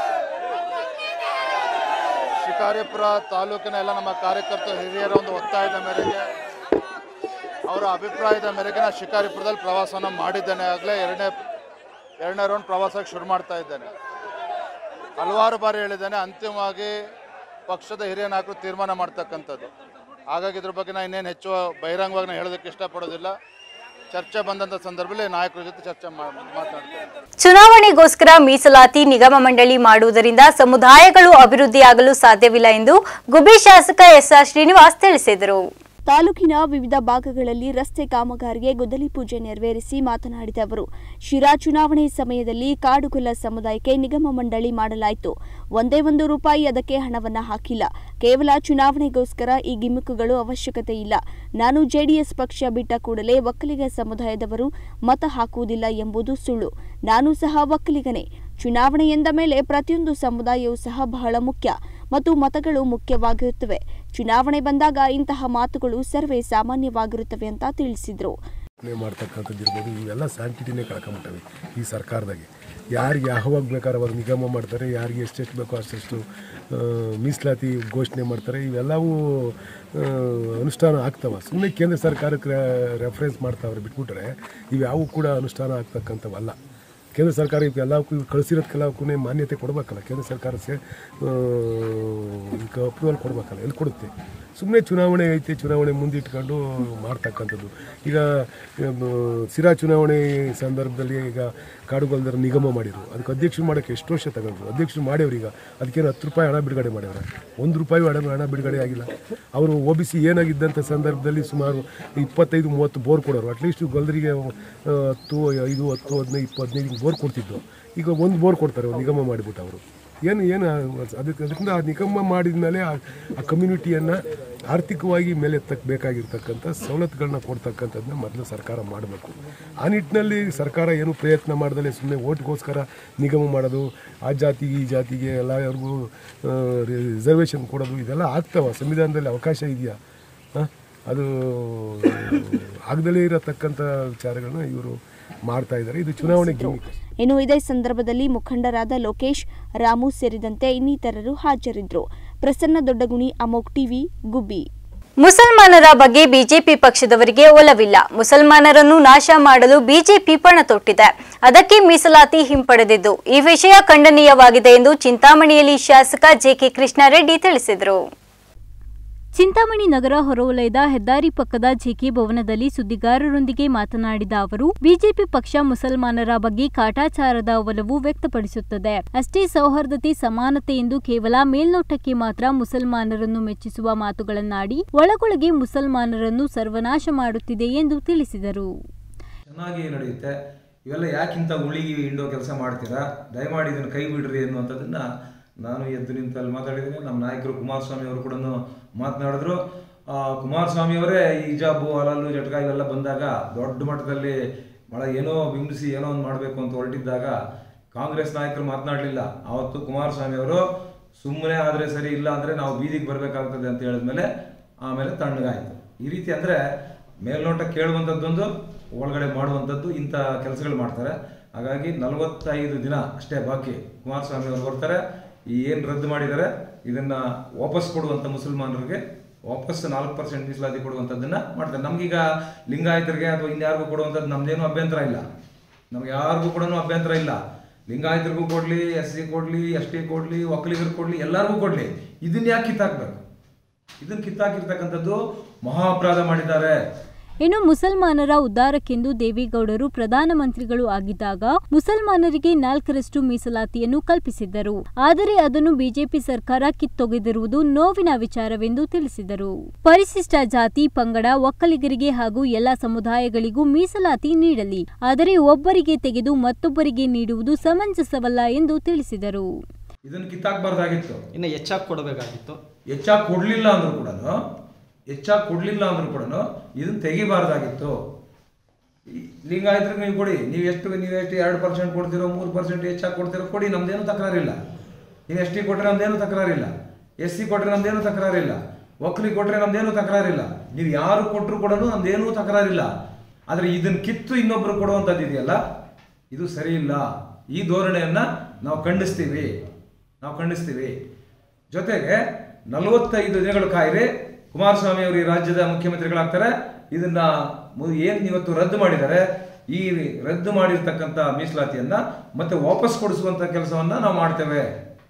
M: ಶಿಕಾರಿಪುರ ತಾಲೂಕಿನ ಎಲ್ಲ ನಮ್ಮ ಕಾರ್ಯಕರ್ತರು ಹಿರಿಯರ ಒಂದು ಒತ್ತಾಯದ ಮೇರೆಗೆ, ಅವರ ಅಭಿಪ್ರಾಯದ ಮೇರೆಗೆ ನಾನು ಶಿಕಾರಿಪುರದಲ್ಲಿ ಪ್ರವಾಸನ ಮಾಡಿದ್ದೇನೆ. ಆಗಲೇ ಎರಡನೇ ಎರಡನೇ ರೌಂಡ್ ಪ್ರವಾಸಕ್ಕೆ ಶುರು ಮಾಡ್ತಾ ಇದ್ದೇನೆ. ಹಲವಾರು ಬಾರಿ ಹೇಳಿದ್ದೇನೆ, ಅಂತಿಮವಾಗಿ ಪಕ್ಷದ ಹಿರಿಯ ನಾಯಕರು ತೀರ್ಮಾನ ಮಾಡ್ತಕ್ಕಂಥದ್ದು. ಹಾಗಾಗಿ ಇದ್ರ ಬಗ್ಗೆ ನಾನು ಇನ್ನೇನು ಹೆಚ್ಚು ಬಹಿರಂಗವಾಗಿ ನಾನು ಹೇಳೋದಕ್ಕೆ ಇಷ್ಟಪಡೋದಿಲ್ಲ. ಚರ್ಚೆ ಬಂದಂಥ ಸಂದರ್ಭದಲ್ಲಿ ನಾಯಕರ ಜೊತೆ ಚರ್ಚೆ ಮಾತಾಡ್ತೇನೆ.
D: ಚುನಾವಣೆಗೋಸ್ಕರ ಮೀಸಲಾತಿ ನಿಗಮ ಮಂಡಳಿ ಮಾಡುವುದರಿಂದ ಸಮುದಾಯಗಳು ಅಭಿವೃದ್ಧಿಯಾಗಲು ಸಾಧ್ಯವಿಲ್ಲ ಎಂದು ಗುಬ್ಬಿ ಶಾಸಕ ಎಸ್ ಆರ್ ಶ್ರೀನಿವಾಸ್ ತಿಳಿಸಿದರು.
E: ತಾಲೂಕಿನ ವಿವಿಧ ಭಾಗಗಳಲ್ಲಿ ರಸ್ತೆ ಕಾಮಗಾರಿಗೆ ಗುದ್ದಲಿ ಪೂಜೆ ನೆರವೇರಿಸಿ ಮಾತನಾಡಿದ ಅವರು, ಶಿರಾ ಚುನಾವಣೆ ಸಮಯದಲ್ಲಿ ಕಾಡುಗೊಲ್ಲ ಸಮುದಾಯಕ್ಕೆ ನಿಗಮ ಮಂಡಳಿ ಮಾಡಲಾಯಿತು. ಒಂದೇ ಒಂದು ರೂಪಾಯಿ ಅದಕ್ಕೆ ಹಣವನ್ನ ಹಾಕಿಲ್ಲ. ಕೇವಲ ಚುನಾವಣೆಗೋಸ್ಕರ ಈ ಗಿಮಿಕ್ಕುಗಳು ಅವಶ್ಯಕತೆ ಇಲ್ಲ. ನಾನು ಜೆಡಿಎಸ್ ಪಕ್ಷ ಬಿಟ್ಟ ಕೂಡಲೇ ಒಕ್ಕಲಿಗ ಸಮುದಾಯದವರು ಮತ ಹಾಕುವುದಿಲ್ಲ ಎಂಬುದು ಸುಳ್ಳು. ನಾನು ಸಹ ಒಕ್ಕಲಿಗನೇ. ಚುನಾವಣೆ ಎಂದ ಮೇಲೆ ಪ್ರತಿಯೊಂದು ಸಮುದಾಯವೂ ಸಹ ಬಹಳ ಮುಖ್ಯ ಮತ್ತು ಮತಗಳು ಮುಖ್ಯವಾಗಿರುತ್ತವೆ. ಚುನಾವಣೆ ಬಂದಾಗ ಇಂತಹ ಮಾತುಗಳು ಸರ್ವೇ ಸಾಮಾನ್ಯವಾಗಿರುತ್ತವೆ ಅಂತ ತಿಳಿಸಿದರು.
K: ಮಾಡ್ತಕ್ಕಂಥದ್ದಿರ್ಬೋದು, ಇವೆಲ್ಲ ಸ್ಯಾಂಟಿಟಿನೇ ಕಳ್ಕೊಂಬಿಟ್ಟವೆ ಈ ಸರ್ಕಾರದಾಗೆ. ಯಾರಿಗೆ ಯಾವಾಗ ಬೇಕಾದ್ರೆ ಅವಾಗ ನಿಗಮ ಮಾಡ್ತಾರೆ, ಯಾರಿಗೆ ಎಷ್ಟೆಷ್ಟು ಬೇಕೋ ಅಷ್ಟೆಷ್ಟು ಮೀಸಲಾತಿ ಘೋಷಣೆ ಮಾಡ್ತಾರೆ. ಇವೆಲ್ಲವೂ ಅನುಷ್ಠಾನ ಆಗ್ತವೆ. ಸುಮ್ಮನೆ ಕೇಂದ್ರ ಸರ್ಕಾರಕ್ಕೆ ರೆಫರೆನ್ಸ್ ಮಾಡ್ತಾವ್ರೆ ಬಿಟ್ಬಿಟ್ರೆ ಇವ್ಯಾವೂ ಕೂಡ ಅನುಷ್ಠಾನ ಆಗ್ತಕ್ಕಂಥವಲ್ಲ. ಕೇಂದ್ರ ಸರ್ಕಾರ ಎಲ್ಲಕ್ಕೂ ಕಳಿಸಿರೋದಕ್ಕೆಲ್ಲಕ್ಕೂ ಮಾನ್ಯತೆ ಕೊಡಬೇಕಲ್ಲ. ಕೇಂದ್ರ ಸರ್ಕಾರ ಸೇ ಅಪ್ರೂವಲ್ ಕೊಡಬೇಕಲ್ಲ, ಎಲ್ಲಿ ಕೊಡುತ್ತೆ? ಸುಮ್ಮನೆ ಚುನಾವಣೆ ಐತೆ, ಚುನಾವಣೆ ಮುಂದಿಟ್ಕೊಂಡು ಮಾಡ್ತಕ್ಕಂಥದ್ದು. ಈಗ ಸಿರಾ ಚುನಾವಣೆ ಸಂದರ್ಭದಲ್ಲಿ ಈಗ ಕಾಡುಗೊಲ್ಲದರ ನಿಗಮ ಮಾಡಿದ್ರು. ಅದಕ್ಕೆ ಅಧ್ಯಕ್ಷರು ಮಾಡೋಕ್ಕೆ ಎಷ್ಟು ವರ್ಷ ತಗೊಂಡ್ರು. ಅಧ್ಯಕ್ಷರು ಮಾಡ್ಯವ್ರು. ಈಗ ಅದಕ್ಕೇನು ಹತ್ತು ರೂಪಾಯಿ ಹಣ ಬಿಡುಗಡೆ ಮಾಡ್ಯವ್ರೆ, ಒಂದು ರೂಪಾಯಿ ಹಣ ಹಣ ಬಿಡುಗಡೆ ಆಗಿಲ್ಲ. ಅವರು ಒ ಬಿ ಸಿ ಏನಾಗಿದ್ದಂಥ ಸಂದರ್ಭದಲ್ಲಿ ಸುಮಾರು ಇಪ್ಪತ್ತೈದು ಮೂವತ್ತು ಬೋರ್ ಕೊಡೋರು. ಅಟ್ಲೀಸ್ಟ್ ಗೊಲ್ಲರಿಗೆ ಹತ್ತು ಐದು ಹತ್ತು ಹದಿನೈದು ಇಪ್ಪತ್ತು ಹದಿನೈದು ಬೋರ್ ಕೊಡ್ತಿದ್ದು. ಈಗ ಒಂದು ಬೋರ್ ಕೊಡ್ತಾರೆ, ಒಂದು ನಿಗಮ ಮಾಡಿಬಿಟ್ಟು ಅವರು ಏನು ಏನು ಅದಕ್ಕೆ ಅದರಿಂದ ಆ ನಿಗಮ ಮಾಡಿದ ಮೇಲೆ ಆ ಕಮ್ಯುನಿಟಿಯನ್ನು ಆರ್ಥಿಕವಾಗಿ ಮೇಲೆ ಎತ್ತಕ್ಕೆ ಬೇಕಾಗಿರ್ತಕ್ಕಂಥ ಸವಲತ್ತುಗಳನ್ನ ಕೊಡ್ತಕ್ಕಂಥದ್ದನ್ನ ಮೊದಲು ಸರ್ಕಾರ ಮಾಡಬೇಕು. ಆ ನಿಟ್ಟಿನಲ್ಲಿ ಸರ್ಕಾರ ಏನು ಪ್ರಯತ್ನ ಮಾಡ್ದಲೇ ಸುಮ್ಮನೆ ಓಟ್ಗೋಸ್ಕರ ನಿಗಮ ಮಾಡೋದು, ಆ ಜಾತಿಗೆ ಈ ಜಾತಿಗೆ ಎಲ್ಲರಿಗೂ ರಿಸರ್ವೇಷನ್ ಕೊಡೋದು, ಇದೆಲ್ಲ ಆಗ್ತಾವ. ಸಂವಿಧಾನದಲ್ಲಿ ಅವಕಾಶ ಇದೆಯಾ? ಅದು ಆಗದಲೇ ಇರತಕ್ಕಂಥ ವಿಚಾರಗಳನ್ನ ಇವರು ಮಾಡ್ತಾ ಇದ್ದಾರೆ. ಇದು ಚುನಾವಣೆ ಗಿಮಿಕ್.
E: ಇನ್ನು ಇದೇ ಸಂದರ್ಭದಲ್ಲಿ ಮುಖಂಡರಾದ ಲೋಕೇಶ್, ರಾಮು ಸೇರಿದಂತೆ ಇನ್ನಿತರರು ಹಾಜರಿದ್ದರು. ಪ್ರಸನ್ನ ದೊಡ್ಡಗುಣಿ, ಅಮೋಕ್ ಟಿವಿ, ಗುಬ್ಬಿ.
D: ಮುಸಲ್ಮಾನರ ಬಗ್ಗೆ ಬಿಜೆಪಿ ಪಕ್ಷದವರಿಗೆ ಒಲವಿಲ್ಲ. ಮುಸಲ್ಮಾನರನ್ನು ನಾಶ ಮಾಡಲು ಬಿಜೆಪಿ ಪಣ ತೊಟ್ಟಿದೆ. ಅದಕ್ಕೆ ಮೀಸಲಾತಿ ಹಿಂಪಡೆದಿದ್ದು ಈ ವಿಷಯ ಖಂಡನೀಯವಾಗಿದೆ ಎಂದು ಚಿಂತಾಮಣಿಯಲ್ಲಿ ಶಾಸಕ ಜೆಕೆ ಕೃಷ್ಣಾರೆಡ್ಡಿ ತಿಳಿಸಿದರು.
A: ಚಿಂತಾಮಣಿ ನಗರ ಹೊರವಲಯದ ಹೆದ್ದಾರಿ ಪಕ್ಕದ ಜೆಕೆ ಭವನದಲ್ಲಿ ಸುದ್ದಿಗಾರರೊಂದಿಗೆ ಮಾತನಾಡಿದ ಅವರು, ಬಿಜೆಪಿ ಪಕ್ಷ ಮುಸಲ್ಮಾನರ ಬಗ್ಗೆ ಕಾಟಾಚಾರದ ಒಲವು ವ್ಯಕ್ತಪಡಿಸುತ್ತದೆ. ಅಷ್ಟೇ ಸೌಹಾರ್ದತೆ, ಸಮಾನತೆ ಎಂದು ಕೇವಲ ಮೇಲ್ನೋಟಕ್ಕೆ ಮಾತ್ರ ಮುಸಲ್ಮಾನರನ್ನು ಮೆಚ್ಚಿಸುವ ಮಾತುಗಳನ್ನಾಡಿ ಒಳಗೊಳಗೆ ಮುಸಲ್ಮಾನರನ್ನು ಸರ್ವನಾಶ ಮಾಡುತ್ತಿದೆ ಎಂದು ತಿಳಿಸಿದರು.
N: ಚೆನ್ನಾಗಿ ನಡೆಯುತ್ತೆ. ಇವೆಲ್ಲ ಯಾಕಿಂತ ಉಳಿಗಿ ಹಿಂಡೋ ಕೆಲಸ ಮಾಡ್ತೀರಾ? ದಯಮಾಡಿ ಇದನ್ನು ಕೈ ಬಿಡ್ರಿ ಅನ್ನುವಂಥದ್ದನ್ನ ನಾನು ಎದ್ದು ನಿಂತಲ್ಲಿ ಮಾತಾಡಿದ್ದೀನಿ. ನಮ್ಮ ನಾಯಕರು ಕುಮಾರಸ್ವಾಮಿ ಅವರು ಕೂಡ ಮಾತನಾಡಿದ್ರು. ಕುಮಾರಸ್ವಾಮಿ ಅವರೇ ಈ ಹಿಜಾಬು, ಹಲಾಲು, ಜಟ್ಕ ಇವೆಲ್ಲ ಬಂದಾಗ ದೊಡ್ಡ ಮಟ್ಟದಲ್ಲಿ ಭಾಳ ಏನೋ ಬಿಂಬಿಸಿ ಏನೋ ಒಂದು ಮಾಡಬೇಕು ಅಂತ ಹೊರಟಿದ್ದಾಗ ಕಾಂಗ್ರೆಸ್ ನಾಯಕರು ಮಾತನಾಡಲಿಲ್ಲ. ಆವತ್ತು ಕುಮಾರಸ್ವಾಮಿ ಅವರು ಸುಮ್ಮನೆ ಆದರೆ ಸರಿ, ಇಲ್ಲ ಅಂದರೆ ನಾವು ಬೀದಿಗೆ ಬರಬೇಕಾಗ್ತದೆ ಅಂತ ಹೇಳಿದ್ಮೇಲೆ ಆಮೇಲೆ ತಣ್ಣಗಾಯಿತು. ಈ ರೀತಿ ಅಂದರೆ ಮೇಲ್ನೋಟ ಕೇಳುವಂಥದ್ದೊಂದು, ಒಳಗಡೆ ಮಾಡುವಂಥದ್ದು, ಇಂಥ ಕೆಲಸಗಳು ಮಾಡ್ತಾರೆ. ಹಾಗಾಗಿ ನಲವತ್ತೈದು ದಿನ ಅಷ್ಟೇ ಬಾಕಿ. ಕುಮಾರಸ್ವಾಮಿ ಅವರು ಬರ್ತಾರೆ, ಈ ಏನು ರದ್ದು ಮಾಡಿದ್ದಾರೆ ಇದನ್ನು ವಾಪಸ್ ಕೊಡುವಂಥ ಮುಸಲ್ಮಾನರಿಗೆ ವಾಪಸ್ ನಾಲ್ಕು ಪರ್ಸೆಂಟ್ ಮೀಸಲಾತಿ ಕೊಡುವಂಥದ್ದನ್ನು ಮಾಡ್ತಾರೆ. ನಮಗೀಗ ಲಿಂಗಾಯತರಿಗೆ ಅಥವಾ ಇನ್ಯಾರಿಗೂ ಕೊಡುವಂಥದ್ದು ನಮ್ಮದೇನು ಅಭ್ಯಂತರ ಇಲ್ಲ. ನಮ್ಗೆ ಯಾರಿಗೂ ಕೂಡ ಅಭ್ಯಂತರ ಇಲ್ಲ. ಲಿಂಗಾಯತರಿಗೂ ಕೊಡಲಿ, ಎಸ್ ಸಿ ಕೊಡಲಿ, ಎಸ್ ಟಿ ಕೊಡಲಿ, ಒಕ್ಕಲಿಗರು ಕೊಡಲಿ, ಎಲ್ಲರಿಗೂ ಕೊಡಲಿ. ಇದನ್ನ ಯಾಕೆ ಕಿತ್ತಾಕ್ಬೇಕು? ಇದನ್ನು ಕಿತ್ತಾಕಿರ್ತಕ್ಕಂಥದ್ದು ಮಹಾ ಅಪರಾಧ ಮಾಡಿದ್ದಾರೆ.
A: ಇನ್ನು ಮುಸಲ್ಮಾನರ ಉದ್ಧಾರಕ್ಕೆಂದು ದೇವೇಗೌಡರು ಪ್ರಧಾನಮಂತ್ರಿಗಳು ಆಗಿದ್ದಾಗ ಮುಸಲ್ಮಾನರಿಗೆ ನಾಲ್ಕರಷ್ಟು ಮೀಸಲಾತಿಯನ್ನು ಕಲ್ಪಿಸಿದ್ದರು. ಆದರೆ ಅದನ್ನು ಬಿಜೆಪಿ ಸರ್ಕಾರ ಕಿತ್ತೊಗೆದಿರುವುದು ನೋವಿನ ವಿಚಾರವೆಂದು ತಿಳಿಸಿದರು. ಪರಿಶಿಷ್ಟ ಜಾತಿ, ಪಂಗಡ, ಒಕ್ಕಲಿಗರಿಗೆ ಹಾಗೂ ಎಲ್ಲ ಸಮುದಾಯಗಳಿಗೂ ಮೀಸಲಾತಿ ನೀಡಲಿ, ಆದರೆ ಒಬ್ಬರಿಗೆ ತೆಗೆದು ಮತ್ತೊಬ್ಬರಿಗೆ ನೀಡುವುದು ಸಮಂಜಸವಲ್ಲ ಎಂದು ತಿಳಿಸಿದರು.
N: ಇದನ್ನು ಕಿತ್ತಾಕಬಾರ್ದಾಗಿತ್ತು,
F: ಇನ್ನು ಹೆಚ್ಚಾಗಿ ಕೊಡಬೇಕಾಗಿತ್ತು.
N: ಹೆಚ್ಚಾಗಿ ಕೊಡಲಿಲ್ಲ ಅಂದ್ರೂ ಕೂಡ ಹೆಚ್ಚಾಗಿ ಕೊಡಲಿಲ್ಲ ಅಂದ್ರೂ ಕೂಡ ಇದನ್ನು ತೆಗಿಬಾರ್ದಾಗಿತ್ತು. ಲಿಂಗಾಯತರಿಗೆ ನೀವು ಕೊಡಿ, ನೀವು ಎಷ್ಟು ನೀವು ಎಷ್ಟು ಎರಡು ಪರ್ಸೆಂಟ್ ಕೊಡ್ತಿರೋ, ಮೂರು ಪರ್ಸೆಂಟ್ ಹೆಚ್ಚಾಗಿ ಕೊಡ್ತಿರೋ ಕೊಡಿ, ನಮ್ದೇನು ತಕರಾರಿಲ್ಲ. ನೀವು ಎಸ್ ಟಿ ಕೊಟ್ಟರೆ ನಮ್ದೇನು ತಕರಾರಿಲ್ಲ, ಎಸ್ ಸಿ ಕೊಟ್ಟರೆ ನಮ್ದೇನು ತಕರಾರಿಲ್ಲ, ಒಕ್ಕಲಿಗೆ ಕೊಟ್ಟರೆ ನಮ್ದೇನು ತಕರಾರಿಲ್ಲ. ನೀವು ಯಾರು ಕೊಟ್ಟರು ಕೂಡ ನಮ್ದೇನೂ ತಕರಾರಿಲ್ಲ. ಆದರೆ ಇದನ್ನು ಕಿತ್ತು ಇನ್ನೊಬ್ಬರು ಕೊಡುವಂಥದ್ದು ಇದೆಯಲ್ಲ, ಇದು ಸರಿ ಇಲ್ಲ. ಈ ಧೋರಣೆಯನ್ನು ನಾವು ಖಂಡಿಸ್ತೀವಿ ನಾವು ಖಂಡಿಸ್ತೀವಿ ಜೊತೆಗೆ ನಲವತ್ತೈದು ದಿನಗಳು ಕಾಯಿರಿ, ಕುಮಾರಸ್ವಾಮಿ ಅವರು ಈ ರಾಜ್ಯದ ಮುಖ್ಯಮಂತ್ರಿಗಳಾಗ್ತಾರೆ. ಇದನ್ನ ಏನು ಇವತ್ತು ರದ್ದು ಮಾಡಿದ್ದಾರೆ, ಈ ರದ್ದು ಮಾಡಿರ್ತಕ್ಕಂಥ ಮೀಸಲಾತಿಯನ್ನ ಮತ್ತೆ ವಾಪಸ್ ಕೊಡಿಸುವಂತ ಕೆಲಸವನ್ನ ನಾವು ಮಾಡ್ತೇವೆ.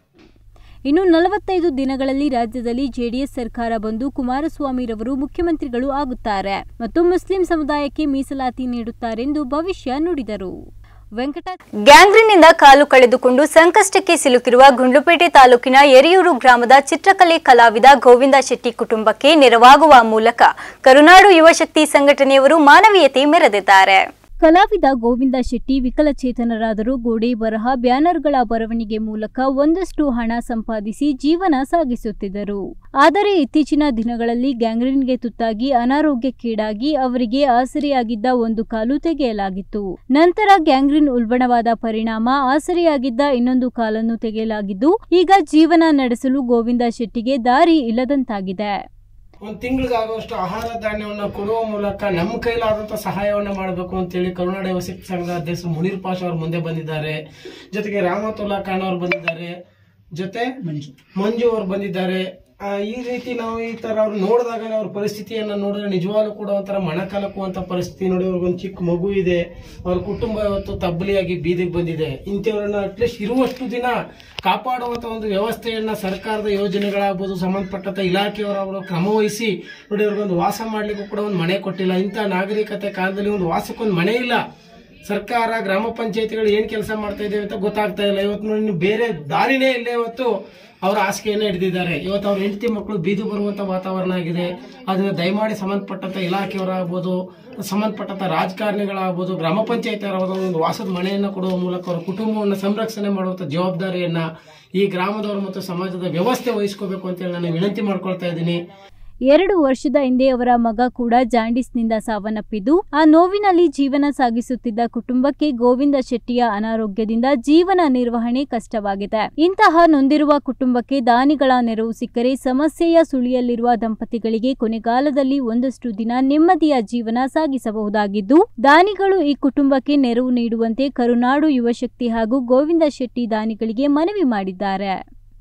A: ಇನ್ನು ನಲವತ್ತೈದು ದಿನಗಳಲ್ಲಿ ರಾಜ್ಯದಲ್ಲಿ ಜೆಡಿಎಸ್ ಸರ್ಕಾರ ಬಂದು ಕುಮಾರಸ್ವಾಮಿರವರು ಮುಖ್ಯಮಂತ್ರಿಗಳು ಆಗುತ್ತಾರೆ ಮತ್ತು ಮುಸ್ಲಿಂ ಸಮುದಾಯಕ್ಕೆ ಮೀಸಲಾತಿ ನೀಡುತ್ತಾರೆಂದು ಭವಿಷ್ಯ ನುಡಿದರು.
D: ಗ್ಯಾಂಗ್ರೀನ್ನಿಂದ ಕಾಲು ಕಳೆದುಕೊಂಡು ಸಂಕಷ್ಟಕ್ಕೆ ಸಿಲುಕಿರುವ ಗುಂಡ್ಲುಪೇಟೆ ತಾಲೂಕಿನ ಯರಿಯೂರು ಗ್ರಾಮದ ಚಿತ್ರಕಲೆ ಕಲಾವಿದ ಗೋವಿಂದ ಶೆಟ್ಟಿ ಕುಟುಂಬಕ್ಕೆ ನೆರವಾಗುವ ಮೂಲಕ ಕರುನಾಡು ಯುವಶಕ್ತಿ ಸಂಘಟನೆಯವರು ಮಾನವೀಯತೆ ಮೆರೆದಿದ್ದಾರೆ.
A: ಕಲಾವಿದ ಗೋವಿಂದ ಶೆಟ್ಟಿ ವಿಕಲಚೇತನರಾದರೂ ಗೋಡೆ ಬರಹ, ಬ್ಯಾನರ್ಗಳ ಬರವಣಿಗೆ ಮೂಲಕ ಒಂದಷ್ಟು ಹಣ ಸಂಪಾದಿಸಿ ಜೀವನ ಸಾಗಿಸುತ್ತಿದ್ದರು. ಆದರೆ ಇತ್ತೀಚಿನ ದಿನಗಳಲ್ಲಿ ಗ್ಯಾಂಗ್ರೀನ್ಗೆ ತುತ್ತಾಗಿ ಅನಾರೋಗ್ಯಕ್ಕೀಡಾಗಿ ಅವರಿಗೆ ಆಸರೆಯಾಗಿದ್ದ ಒಂದು ಕಾಲು ತೆಗೆಯಲಾಗಿತ್ತು. ನಂತರ ಗ್ಯಾಂಗ್ರೀನ್ ಉಲ್ಬಣವಾದ ಪರಿಣಾಮ ಆಸರೆಯಾಗಿದ್ದ ಇನ್ನೊಂದು ಕಾಲನ್ನು ತೆಗೆಯಲಾಗಿದ್ದು, ಈಗ ಜೀವನ ನಡೆಸಲು ಗೋವಿಂದ ಶೆಟ್ಟಿಗೆ ದಾರಿ ಇಲ್ಲದಂತಾಗಿದೆ.
F: ಒಂದು ತಿಂಗಳಿಗಾಗುವಷ್ಟು ಆಹಾರ ಧಾನ್ಯವನ್ನು ಕೊಡುವ ಮೂಲಕ ನಮ್ಮ ಕೈಲಾದಂಥ ಸಹಾಯವನ್ನು ಮಾಡಬೇಕು ಅಂತೇಳಿ ಕರುನಾಡು ಯುವಶಕ್ತಿ ಸಂಘದ ಅಧ್ಯಕ್ಷ ಮುನೀರ್ ಪಾಷಾ ಅವರು ಮುಂದೆ ಬಂದಿದ್ದಾರೆ. ಜೊತೆಗೆ ರಾಮತುಲ್ಲಾ ಖಾನ್ ಅವರು ಬಂದಿದ್ದಾರೆ, ಜೊತೆ ಮಂಜು ಅವರು ಬಂದಿದ್ದಾರೆ. ಈ ರೀತಿ ನಾವು ಈ ತರ ಅವ್ರು ನೋಡಿದಾಗ ಅವ್ರ ಪರಿಸ್ಥಿತಿಯನ್ನ ನೋಡಿದ್ರೆ ನಿಜವಾಗ್ಲೂ ಕೂಡ ಒಂಥರ ಮನ ಕಲಕುವಂತ ಪರಿಸ್ಥಿತಿ. ನೋಡಿ, ಅವ್ರಿಗೊಂದು ಚಿಕ್ಕ ಮಗು ಇದೆ, ಅವ್ರ ಕುಟುಂಬ ಇವತ್ತು ತಬ್ಬಲಿಯಾಗಿ ಬೀದಿಗೆ ಬಂದಿದೆ. ಇಂಥವ್ರನ್ನ ಅಟ್ಲೀಸ್ಟ್ ಇರುವಷ್ಟು ದಿನ ಕಾಪಾಡುವಂತ ಒಂದು ವ್ಯವಸ್ಥೆಯನ್ನ ಸರ್ಕಾರದ ಯೋಜನೆಗಳಾಗ್ಬೋದು, ಸಂಬಂಧಪಟ್ಟಂತ ಇಲಾಖೆಯವರಾಗ್ಬೋದು ಕ್ರಮ ವಹಿಸಿ ನೋಡಿ, ಅವ್ರಿಗೊಂದು ವಾಸ ಮಾಡ್ಲಿಕ್ಕೂ ಕೂಡ ಒಂದು ಮನೆ ಕೊಟ್ಟಿಲ್ಲ. ಇಂಥ ನಾಗರಿಕತೆ ಕಾಲದಲ್ಲಿ ಒಂದು ವಾಸಕ್ಕೊಂದು ಮನೆ ಇಲ್ಲ. ಸರ್ಕಾರ, ಗ್ರಾಮ ಪಂಚಾಯತಿಗಳು ಏನ್ ಕೆಲಸ ಮಾಡ್ತಾ ಇದ್ದೇವೆ ಅಂತ ಗೊತ್ತಾಗ್ತಾ ಇಲ್ಲ. ಇವತ್ತು ನೋಡಿ, ಬೇರೆ ದಾರಿನೇ ಇಲ್ಲ. ಇವತ್ತು ಅವರ ಹಾಸಿಗೆಯನ್ನ ಹಿಡಿದಿದ್ದಾರೆ. ಇವತ್ತು ಅವ್ರ ಹೆಂಡತಿ ಮಕ್ಕಳು ಬೀದಿ ಬರುವಂತ ವಾತಾವರಣ ಆಗಿದೆ. ಅದನ್ನ ದಯಮಾಡಿ ಸಂಬಂಧಪಟ್ಟಂತ ಇಲಾಖೆಯವರಾಗ್ಬೋದು, ಸಂಬಂಧಪಟ್ಟಂತ ರಾಜಕಾರಣಿಗಳಾಗ್ಬೋದು, ಗ್ರಾಮ ಪಂಚಾಯತ್ ಅವರಾಗ್ಬೋದು, ಒಂದು ವಾಸದ ಮನೆಯನ್ನ ಕೊಡುವ ಮೂಲಕ ಅವರ ಕುಟುಂಬವನ್ನು ಸಂರಕ್ಷಣೆ ಮಾಡುವಂತ ಜವಾಬ್ದಾರಿಯನ್ನ ಈ ಗ್ರಾಮದವರು ಮತ್ತು ಸಮಾಜದ ವ್ಯವಸ್ಥೆ ವಹಿಸ್ಕೋಬೇಕು ಅಂತೇಳಿ ನಾನು ವಿನಂತಿ ಮಾಡ್ಕೊಳ್ತಾ ಇದ್ದೀನಿ.
A: ಎರಡು ವರ್ಷದ ಹಿಂದೆ ಅವರ ಮಗ ಕೂಡ ಜಾಂಡೀಸ್ನಿಂದ ಸಾವನ್ನಪ್ಪಿದ್ದು, ಆ ನೋವಿನಲ್ಲಿ ಜೀವನ ಸಾಗಿಸುತ್ತಿದ್ದ ಕುಟುಂಬಕ್ಕೆ ಗೋವಿಂದ ಶೆಟ್ಟಿಯ ಅನಾರೋಗ್ಯದಿಂದ ಜೀವನ ನಿರ್ವಹಣೆ ಕಷ್ಟವಾಗಿದೆ. ಇಂತಹ ನೊಂದಿರುವ ಕುಟುಂಬಕ್ಕೆ ದಾನಿಗಳ ನೆರವು ಸಿಕ್ಕರೆ ಸಮಸ್ಯೆಯ ಸುಳಿಯಲ್ಲಿರುವ ದಂಪತಿಗಳಿಗೆ ಕೊನೆಗಾಲದಲ್ಲಿ ಒಂದಷ್ಟು ದಿನ ನೆಮ್ಮದಿಯ ಜೀವನ ಸಾಗಿಸಬಹುದಾಗಿದ್ದು, ದಾನಿಗಳು ಈ ಕುಟುಂಬಕ್ಕೆ ನೆರವು ನೀಡುವಂತೆ ಕರುನಾಡು ಯುವಶಕ್ತಿ ಹಾಗೂ ಗೋವಿಂದ ಶೆಟ್ಟಿ ದಾನಿಗಳಿಗೆ ಮನವಿ ಮಾಡಿದ್ದಾರೆ.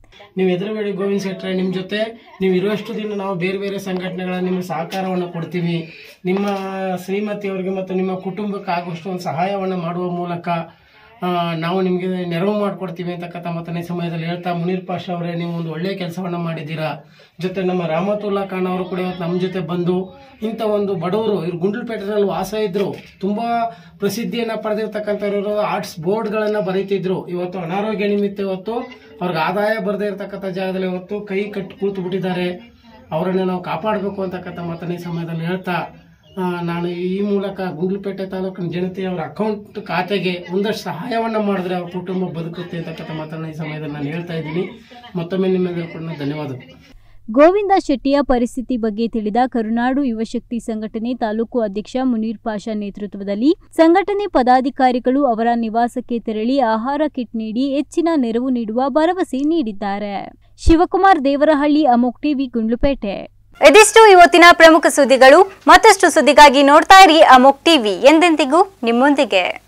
O: ನೀವು ಹೆದರಬೇಡಿ ಗೋವಿಂದ ಶೆಟ್ಟರೆ, ನಿಮ್ಮ ಜೊತೆ ನೀವು ಇರುವಷ್ಟು ದಿನ ನಾವು ಬೇರೆ ಬೇರೆ ಸಂಘಟನೆಗಳ ನಿಮಗೆ ಸಹಕಾರವನ್ನು ಕೊಡ್ತೀವಿ. ನಿಮ್ಮ ಶ್ರೀಮತಿಯವರಿಗೆ ಮತ್ತು ನಿಮ್ಮ ಕುಟುಂಬಕ್ಕೆ ಆಗುವಷ್ಟು ಒಂದು ಸಹಾಯವನ್ನು ಮಾಡುವ ಮೂಲಕ ನಾವು ನಿಮಗೆ ನೆರವು ಮಾಡಿಕೊಡ್ತೀವಿ ಅಂತಕ್ಕಂಥ ಮತ್ತನೇ ಸಮಯದಲ್ಲಿ ಹೇಳ್ತಾ, ಮುನೀರ್ ಪಾಷಾ ಅವರೇ, ನೀವು ಒಂದು ಒಳ್ಳೆಯ ಕೆಲಸವನ್ನು ಮಾಡಿದ್ದೀರಾ. ಜೊತೆ ನಮ್ಮ ರಾಮತುಲ್ಲಾ ಖಾನ್ ಅವರು ಕೂಡ ಇವತ್ತು ನಮ್ಮ ಜೊತೆ ಬಂದು ಇಂಥ ಒಂದು ಬಡವರು ಇವ್ರು ಗುಂಡ್ಲುಪೇಟೆನಲ್ಲಿ ವಾಸ ಇದ್ರು, ತುಂಬ ಪ್ರಸಿದ್ಧಿಯನ್ನು ಪಡೆದಿರ್ತಕ್ಕಂಥವ್ರು, ಆರ್ಟ್ಸ್ ಬೋರ್ಡ್ಗಳನ್ನು ಬರೀತಿದ್ರು. ಇವತ್ತು ಅನಾರೋಗ್ಯ ನಿಮಿತ್ತ ಇವತ್ತು ಅವ್ರಿಗೆ ಆದಾಯ ಬರದೇ ಇರತಕ್ಕಂಥ ಜಾಗದಲ್ಲಿ ಇವತ್ತು ಕೈ ಕಟ್ಟಿ ಕೂತು ಬಿಟ್ಟಿದ್ದಾರೆ. ಅವರನ್ನು ನಾವು ಕಾಪಾಡಬೇಕು ಅಂತಕ್ಕಂಥ ಮತ್ತನೇ ಸಮಯದಲ್ಲಿ ಹೇಳ್ತಾ, ನಾನು ಈ ಮೂಲಕ ಗುಂಡ್ಲುಪೇಟೆ ತಾಲೂಕಿನ ಜನತೆಯವರ ಅಕೌಂಟ್ ಖಾತೆಗೆ ಒಂದಷ್ಟು ಸಹಾಯವನ್ನು ಮಾಡಿದ್ರೆ ಅವ್ರ ಕುಟುಂಬ ಬದುಕುತ್ತೆ ಅಂತಕ್ಕಂಥ ಮಾತನ್ನ ಈ ಸಮಯದಲ್ಲಿ ನಾನು ಹೇಳ್ತಾ ಇದ್ದೀನಿ. ಮತ್ತೊಮ್ಮೆ ನಿಮ್ಮೆಲ್ಲರೂ ಕೂಡ ಧನ್ಯವಾದಗಳು.
A: ಗೋವಿಂದ ಶೆಟ್ಟಿಯ ಪರಿಸ್ಥಿತಿ ಬಗ್ಗೆ ತಿಳಿದ ಕರುನಾಡು ಯುವಶಕ್ತಿ ಸಂಘಟನೆ ತಾಲೂಕು ಅಧ್ಯಕ್ಷ ಮುನೀರ್ ಪಾಷಾ ನೇತೃತ್ವದಲ್ಲಿ ಸಂಘಟನೆ ಪದಾಧಿಕಾರಿಗಳು ಅವರ ನಿವಾಸಕ್ಕೆ ತೆರಳಿ ಆಹಾರ ಕಿಟ್ ನೀಡಿ ಹೆಚ್ಚಿನ ನೆರವು ನೀಡುವ ಭರವಸೆ ನೀಡಿದ್ದಾರೆ. ಶಿವಕುಮಾರ್ ದೇವರಹಳ್ಳಿ, ಅಮೋಕ್ ಟಿವಿ, ಗುಂಡ್ಲುಪೇಟೆ.
D: ಇದಿಷ್ಟು ಇವತ್ತಿನ ಪ್ರಮುಖ ಸುದ್ದಿಗಳು. ಮತ್ತಷ್ಟು ಸುದ್ದಿಗಾಗಿ ನೋಡ್ತಾ ಇರಿ ಅಮೋಕ್ ಟಿವಿ, ಎಂದೆಂದಿಗೂ ನಿಮ್ಮೊಂದಿಗೆ.